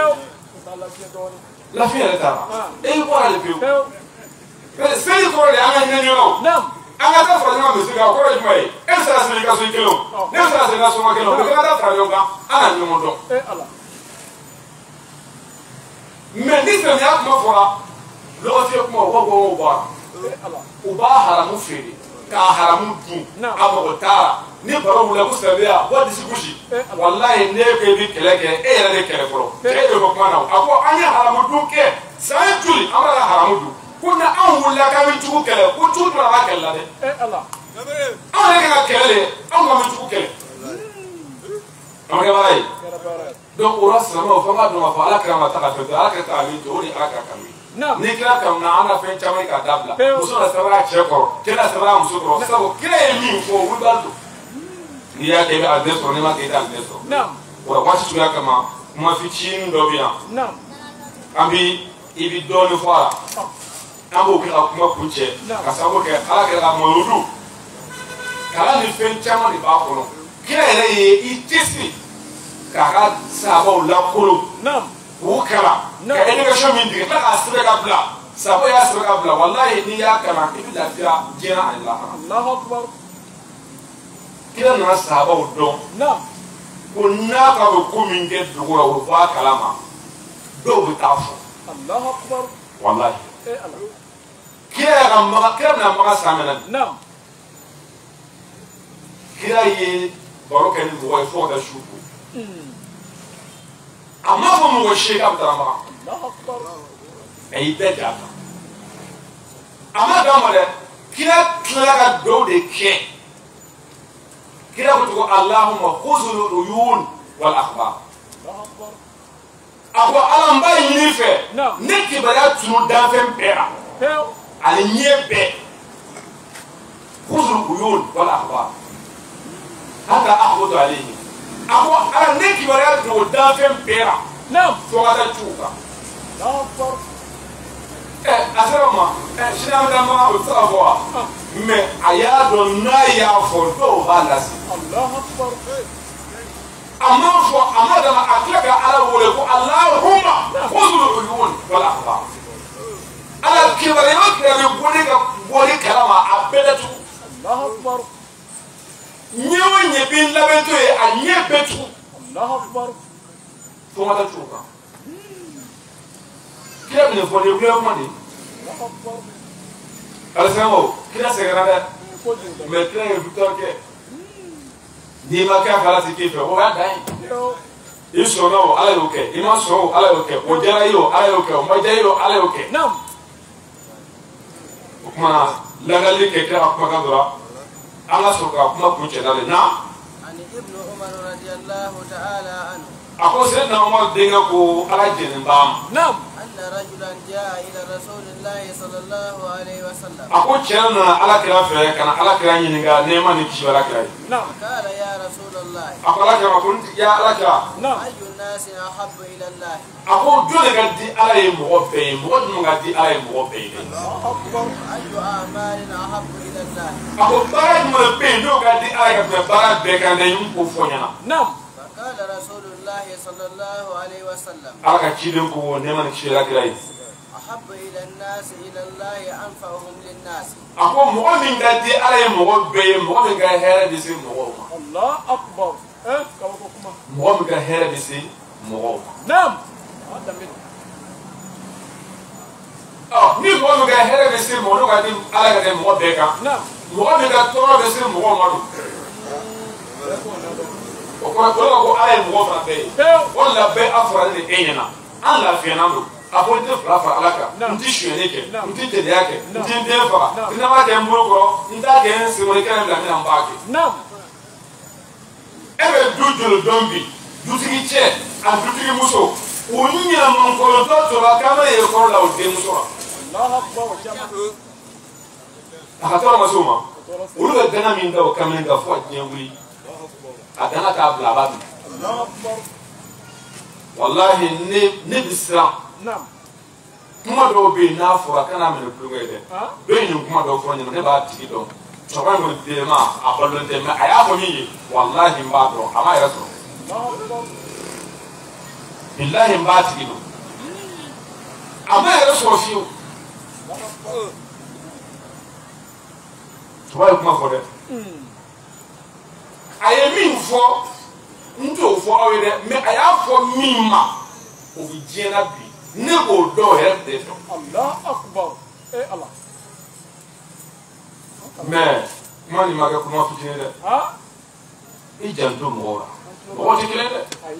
la fille elle ta e quoi le peu c'est ko le anga ni no anga ta fa ni musique ko le mai e sa se ka so kilo ne sa se ka so ma kilo ko ta fa yo ga ana ni mo do Allah mais ni se ya ko fora lo fi ko wo ba o ba haramu fere ka haramu dun amo ta ni baro wula ko sabiya wa disi kushi wallahi ne ko bi keleke e yere de kele foro e do ko mana ako anya haramu dun ke sai tuli amara haramu dun kuna an wula ka min tuku kele ko tutu na ba kella de Allah an ne ka kele an ka min tuku kele amara barai donc ora sama fa ma do ma fa ala krama ta ka to ala ka ta mi to ni ala ka ka mi ni kira kam na ana fen chama ka dabla muso na sabara cheko kila sabara muso ko sabo kila mi ko wulbaldo ni ya ke a deso ne ma ke da deso ora wasi tuya kama ma fi chin do biya ambi ibi do ni fara ambo ki akuma kunche ka sabo ke ala ke la morudu kala ni fen chama ni ba ko no kila ere yi itisi ka sabo la kulu wukala ka education min diga ta asira ka bla sabo ya asira ka bla wallahi ni ya kana ibi lafiya jina Allah Allahu akbar kila na sabo do ko na ka ko min ke dugo wa fa kalama do bi tafu Allahu akbar wallahi Allah kila na ma samena kila yi baro kan dugo fo da shuku amma fa mu washe ka tarama Allahu akbar ay daja amma da mo de kila ka do de ke kila ko Allahumma khuzul uyun wal akhbar ako alam ba yini fe ne ki bara tunu da fe pera ale nyebe khuzul uyun wal akhbar hada ahwadu alayhi ako ala ne ki bara tunu da fe pera so wada chuka asema shina mdama utsawa me ayado na ya foto balasi Allahu akbar amma fo amada ma atlaka ala wole ko Allahumma khudhul uyun wal akhbar ala kibare makra bi boni kalama abedatu Allahu akbar nyewo nyebin labeto e anyebetu Allahu akbar to mata chuka kila ne fo ne kula mani Allahu akbar alsamo kila segara me kila e victor ke ni ma ka kala ti ke fe o ya dai iso no ala yo ke ima so ala yo ke o jara yo ala yo ke o ma jara yo ala yo ke kuma lagali ke kira kuma ka dora ala so ka kuma ku ce dale na an ibnu umar radiyallahu ta'ala anhu ako se na umar dinga ko ala jinin bam anna rajulan jaa ila rasulillahi sallallahu alaihi wasallam ako cena ala kira fe kana ala kira nyinga ne ma ni kishi ala kira qala ya rasulullah ako ala kira kun ya ala kira ayu nasi ahabbu ila allah ako jole ga di ala ye mo be mo dum ga di ala ye mo be ayu a'malin ahabbu ila allah ako bara mo be do ga di ala ga bara be ga ne yum ko fonyana قال رسول الله صلى الله عليه وسلم aka kidin ko ne man kishi ala kira أحب إلى الناس إلى الله أنفعهم للناس ako mo min ga di ala ye mo be mo min ga here bi si mo ma Allah akbar kama ko kuma mo min ga here bi si mo hada min ni mo min ga here bi si mo no ga di ala ga de mo be ka mo min ga to bi si mo ma do o ko ala ye mo fa be wala be afra de enyana ala fi na do apo te fra fra alaka nti shwene ke nti te yake nti ndefa ina ma ke mburo nta ke nsi mo ke na na mbake ebe dujulu dombi dutigi che a dutigi muso onya man ko to to la kama ye ko la o de muso Allah akbar jama akatora masoma ulu dana min da kamen ga fo nyangui adana ka blaba Allahu akbar wallahi ne bisra nam kuma do be na fura kana me plunga de do ni kuma do fura ni ne ba tigi do so ba mo de ma a ballo de ma aya ko mi wallahi mba do ama ya so Allahu akbar billahi mba tigi do ama ya so fiu so ba kuma fo de aye mi fo nto fo o de me aya fo mi ma o bi jena bi ne go do he de to Allahu akbar Allah mais mani maga kuma fitine de i janto mora o ti kile de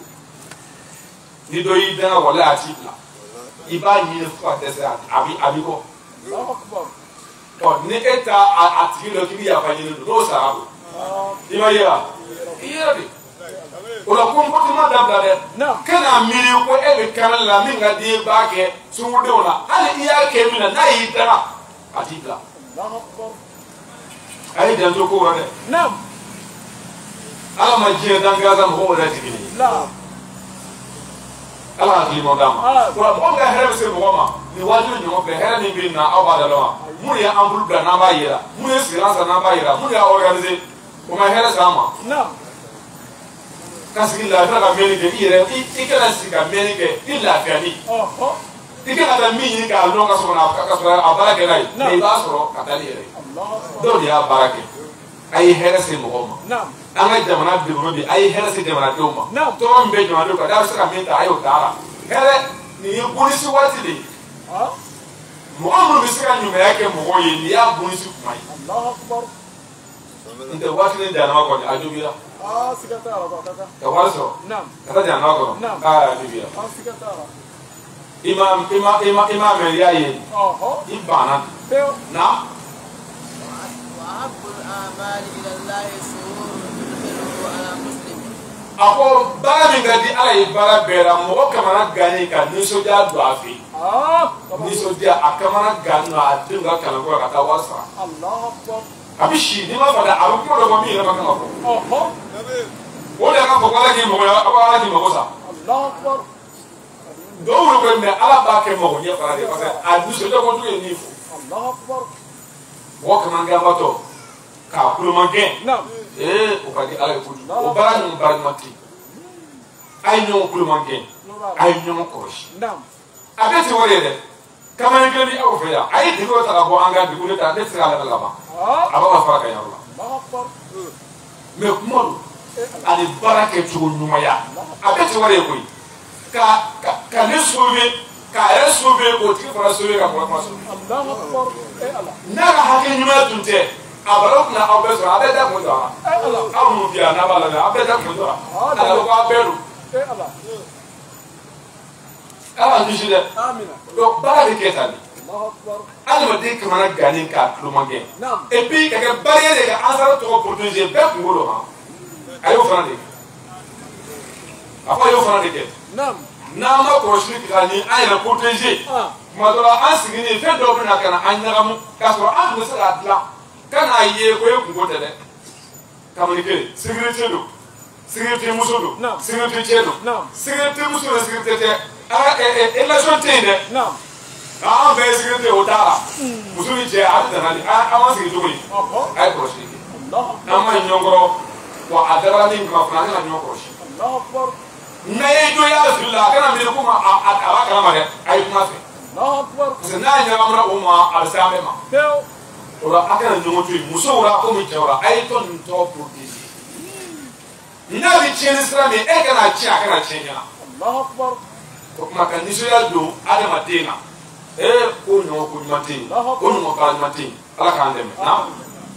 ni do yi dana wala ati la i ba ni fu atese abi ko Allahu akbar o ni eta ati lo ki ya fa ni do sa abo i ma ya de o la comportement dabla de kana miri ko e be kana la min ga di ba ke su de ona ali iya ke mina na yi dana ati la Allahu akbar ay janto ko wala nam ala ma jiya dan gaza mo wala tibini la ala ki mo dama ko mo ga here se mo ma ni waju ni mo be here ni bin na abada lo mu ya ambul ga na ba yira mu ya silence na ba yira mu ya organiser ko ma here sama nam kasi la tra ga meni ke ire i kana sika meni ke illa fani ikena da mi ka lo ka so na ka so abara ke nai ni ba so ka tali ire do ya barake ay here se mo ma nam anga jamana de mo bi ay here se jamana de mo to mbe jamana de ka da so ka mi ta ayo tara here ni bunisi wati de mo amru bi sika nyuma yake mo yi ni ya bunisi mai Allahu akbar nte wati ni jana ko ni ajubira sikatara ba kaka ka waso nam kata jana ko ka ajubira sikatara imam ya yi ibana na وأحب الأعمال إلى الله سرور تدخله على مسلم. ako bara min gadi ala ye bara bera mo kamana gani ka nisoja do afi nisoja akamana ganu a dinga kala ko ka tawasa Allahu akbar abishi ni ma fada abu ko do mi na makama ko o de ka ko kala ki mo ya ala ki mo sa Allahu akbar do wuro ko me ala ba ke mo ya fara de parce a nisoja ko to ni fu Allahu akbar wo kamana ga bato ka kulo mangen nam o ka di ala ko o bara ni bara mati ay ñoo kulo mangen ay ñoo ko nam abeti wore de kama ngeli aw fe ya ay di ko ta ko anga di ko ta de sira la ba aba ma fara ka ya Allah Allahu akbar me kumo ali barake to nyuma ya abeti wore ko ka ne sobe ka ya sobe ko ti fara sobe ka ko so Allahu akbar Allah na ga hakin nyuma tunte abarok na abeso abeda ko da aw mu biya na bala na abeda ko da ala ko aberu Allah ala ni jide amina do bari ketani Allahu akbar ala ma de kamana gani ka klumange nam et puis ka barrière de ansara to protéger be ngolo ha ayo fana de apa yo fana de ke nam na ma ko shi ka ni ay na protéger ma do la ansigini fe do na kana anyaramu ka so an ne sala atla kana ye ko e ngote de communiquer sécurité do sécurité musodo sécurité chedo sécurité musodo sécurité élection tende nam an be sécurité o dara musuli je a dana ni a ma sécurité ko ni ay proche na ma nyongoro wa adara ni ma fana na nyongoro shi Allahu akbar na ye do ya rasulullah kana mi ko ma a kana ma de ay kuma fe Allahu akbar se na nya ma o ma al sambe ma teo ora akana nyongo tu muso ora ko mi jawra ay ton to protéger na bi chene srami e kana chi akana chenya Allahu akbar ko kuma kan niso ya do adama tenga ko nyo ko nyate ko nyo ka nyate ala ka ndem na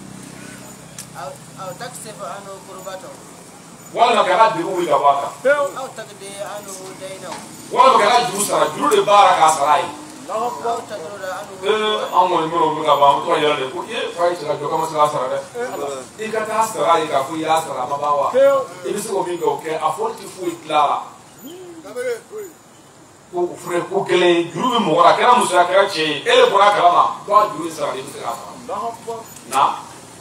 أو تكسب عنه كربته wala ka radde ko wiga baka teo أو تقضي عنه دينه wala ka radde usara duru de baraka sarai Allahu akbar أو تطرد عنه ammo ni mo wiga ba mo to yalla de ko e fay tira do kama sala sara de e ka ta sarai ka fu ya sara mabawa teo e bi so mi go ke a forti fu clara ko fure ko kelen juru bɛ mɔgɔ la kɛra muso ye a kɛra cɛ ye e de bɔra a kalama ko a juru in sara i bɛ se k'a sara na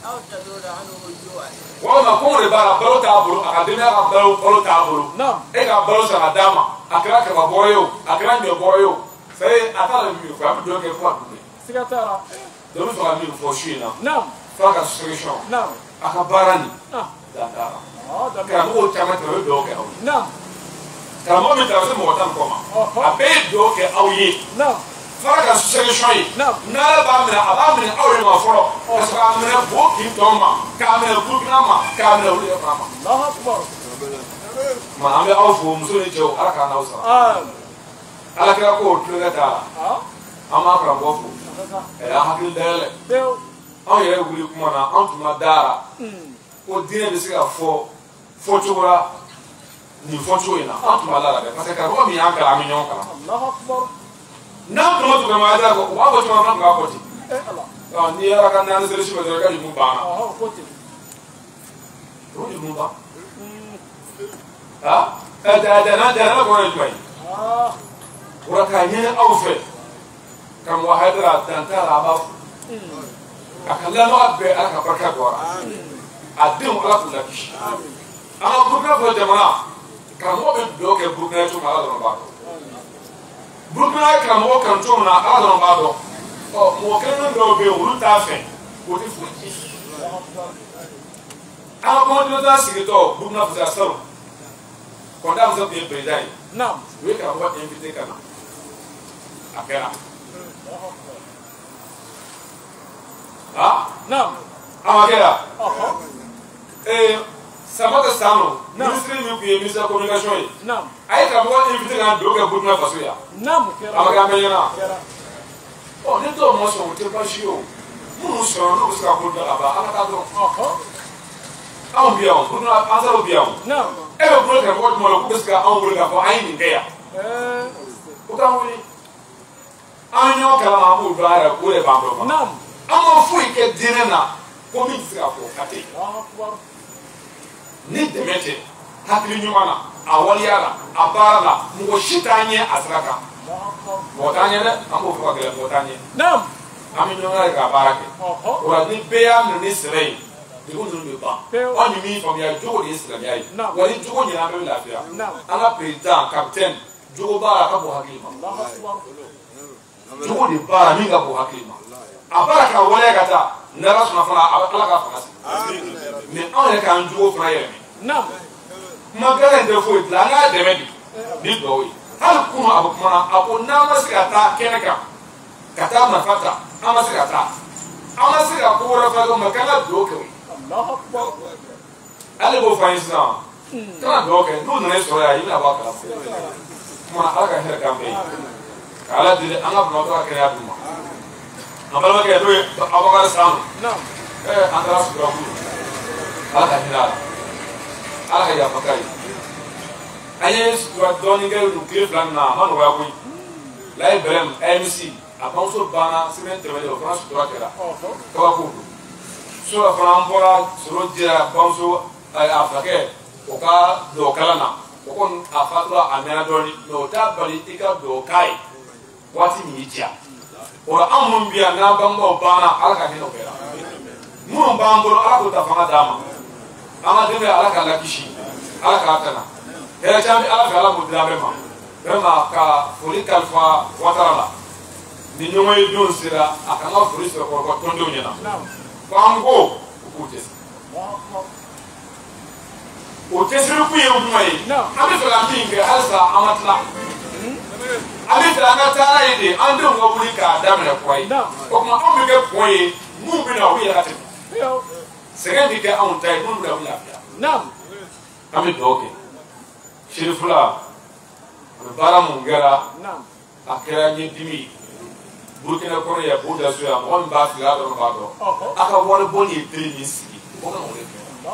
walima kɔngɔ de b'a la balo t'a bolo a ka denbaya ka balo t'a bolo e ka balo san ka d'a ma a kɛra kaba bɔrɔ ye o a kɛra ɲɔ bɔrɔ ye o c'est a t'a la min fɔ a bɛ dɔ kɛ fo a dun siga t'a la dɔ bɛ fɛ ka min fɔ su in na fo a ka solution a ka baara nin dan t'a la karamɔgɔw caman tɛmɛ o bɛ dɔw kɛ aw ye karamɔgɔ min tɛmɛ se mɔgɔ tan ni kɔ ma a bɛɛ ye dɔw kɛ aw ye fara ka solution ye n'ala b'a minɛ a b'a minɛ aw ye ma fɔlɔ ka sɔrɔ k'a minɛ bo kin tɔw ma k'a minɛ burukina ma k'a minɛ olu yɛrɛ fana ma ma an bɛ aw fo muso ni cɛw ala k'an n'aw sara ala kɛra ko o tulonkɛ t'a la an b'a karamɔgɔ fo an hakili dayɛlɛ anw yɛrɛ wuli kuma na an tun ma dara ko diinɛ bɛ se ka fɔ fɔcogo la nin fɔcogo in na an tun ma dara dɛ parce que karamɔgɔ min y'an kalan an bɛ ɲɔgɔn kalan n'an tun ma tun bɛ ma yɛrɛ u b'a fɔ caman fana tun b'a fɔ ten n'i yɛrɛ ka naani seli sufɛ dɔrɔn i ka jumu banna o jumu ban dana kɔnɔ ye jumɛn ye o la k'a ɲini aw fɛ karamɔgɔ hayidara dan t'a la a b'a fo a ka lamɔgɔ bɛɛ ala ka barika don a denw ala k'u lakisi an ka burukina fɔ jamana karamɔgɔ bɛ dugawu kɛ burukina ye cogo min ala dɔrɔn b'a dɔn burukina ye karamɔgɔ kanu cogo min na ala dɔrɔn b'a dɔn mɔgɔ kelen dɔw bɛ yen olu t'a fɛ o tɛ foyi ci an ka kɔnɔdinɛta sigitɔ burukina fisa salo kɔnda muso tun ye président ye u ye karamɔgɔ invité ka na a kɛra a ma kɛra Samata Sano ministre min tun ye ministre de communication ye a ye karamɔgɔ invité ka na dugawu kɛ burukina faso yan a ma kɛ an bɛ ɲɛna ni dɔw ma sɔn o tɛ baasi ye o minnu sɔnna n'u bɛ se ka ko da ka ban ala t'a dɔn anw bi yan burukina an sera bi yan e bɛ bolo karamɔgɔ jumɛn la k'u bɛ se ka anw wele k'a fɔ an ye nin kɛ yan o t'an wele an ye ɲɔgɔn kalama an b'o dɔn a yɛrɛ k'o de b'an dɔn an ma foyi kɛ diinɛ na ko min tɛ se ka fɔ ka tɛ ni dɛmɛ tɛ hakili ɲuman na a waleya la a baara la mɔgɔ si t'an ɲɛ a sira kan mɔgɔ t'an ɲɛ dɛ an b'o fɔ ka gɛlɛn mɔgɔ t'an ɲɛ an bɛ ɲɔgɔn ye k'a baara kɛ o la ni bɛɛ y'a minɛ ni sɛbɛ ye degun ninnu bɛ ban anw ye min faamuya jogo de ye silamɛya ye wa ni jogo ɲɛna an bɛɛ bɛ lafiya an ka président capitaine jogo baara a ka bon hakili ma jogo de baara min ka bon hakili ma a baara ka waleya ka taa n'ala sɔnna fana a bɛ ala ka fanga sigi mais anw yɛrɛ k'an jogo fana yɛlɛmɛ kuma gɛlɛn tɛ foyi dilan an k'a dɛmɛ bi ni dugawu ye hali kunu a bɛ kuma na a ko n'an ma se ka taa kɛnɛ kan ka taa marifa ta an ma se ka taa an ma se ka ko wɛrɛ fana kɛ mɛ k'an ka dugawu kɛ o ye ale b'o fɔ an ye sisan kana dugawu kɛ n'u nana e sɔrɔ yan i bɛna bɔ a kalama kuma ala ka hɛrɛ k'an bɛɛ ye ka ala deli an ka banabaatɔ ka kɛnɛya d'u ma an balimakɛ n'o ye Abubakar Sanu an taara sutura kulu ala ka hinɛ a la ala ka yafa k'a ye an ye sutura dɔɔnin kɛ nin tile fila nin na a ma nɔgɔya koyi layi bɛrɛm AMC a bamuso banna semaine tɛmɛnen o fana sutura kɛra kabako don so dɔ fana an bɔra soro dira bamuso a fakɛ o ka dɔgɔ kalan na o kɔni a fatura a mɛnna dɔɔnin mɛ o t'a bali i ka dɔgɔ k'a ye waati min y'i diya o la an minnu bɛ yan n'an bangebaaw banna ala ka hinɛ o bɛɛ la minnu b'an bolo ala k'o ta fanga d'a ma an ka denbaya ala k'a lakisi ala k'a tana hɛrɛ caman bɛ ala fɛ ala k'o di an bɛɛ ma vraiment ka foli kalifa Watara la ni ɲɔgɔn ye don sera a kan ka foli sɔrɔ kɔrɔkɔ tɔndenw ɲɛna ko an ko u k'u cɛsiri o cɛsiri kun ye kuma ye an bɛ fɛ ka min kɛ halisa an ma tila an bɛ fɛ an ka taa n'a ye de an denw ka wuli k'a daminɛ kura ye o tuma anw bɛ kɛ pɔn ye mun bɛ na u yɛrɛ tɛmɛ sɛgɛn bɛ kɛ anw ta ye minnu bɛ na u lafiya an bɛ dugawu kɛ serifula a bɛ baara mun kɛra a kɛra ɲɛdimi ye Burukina kɔnɔ yan b'o da so yan mɔgɔ min b'a fili a dɔrɔn b'a dɔn a ka wari bɔ nin ye teri min sigi o ka o de kɛ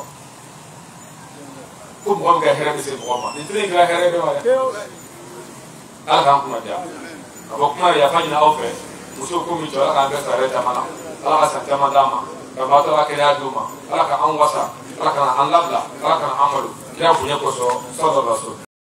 ko mɔgɔ min ka hɛrɛ bɛ se mɔgɔ ma nin teri in kɛra hɛrɛ bɛɛ ma dɛ ala k'an kunna diya ka bɔ kuma yafa ɲini aw fɛ musow ko min jɔ ala k'an bɛɛ sara yɛrɛ caman na ala ka san caman d'a ma ka baatɔ la kɛnɛya d'u ma ala ka an wasa ala ka na an labila ala ka na an malo kira bonya kosɔn sɔrɔ dɔ la so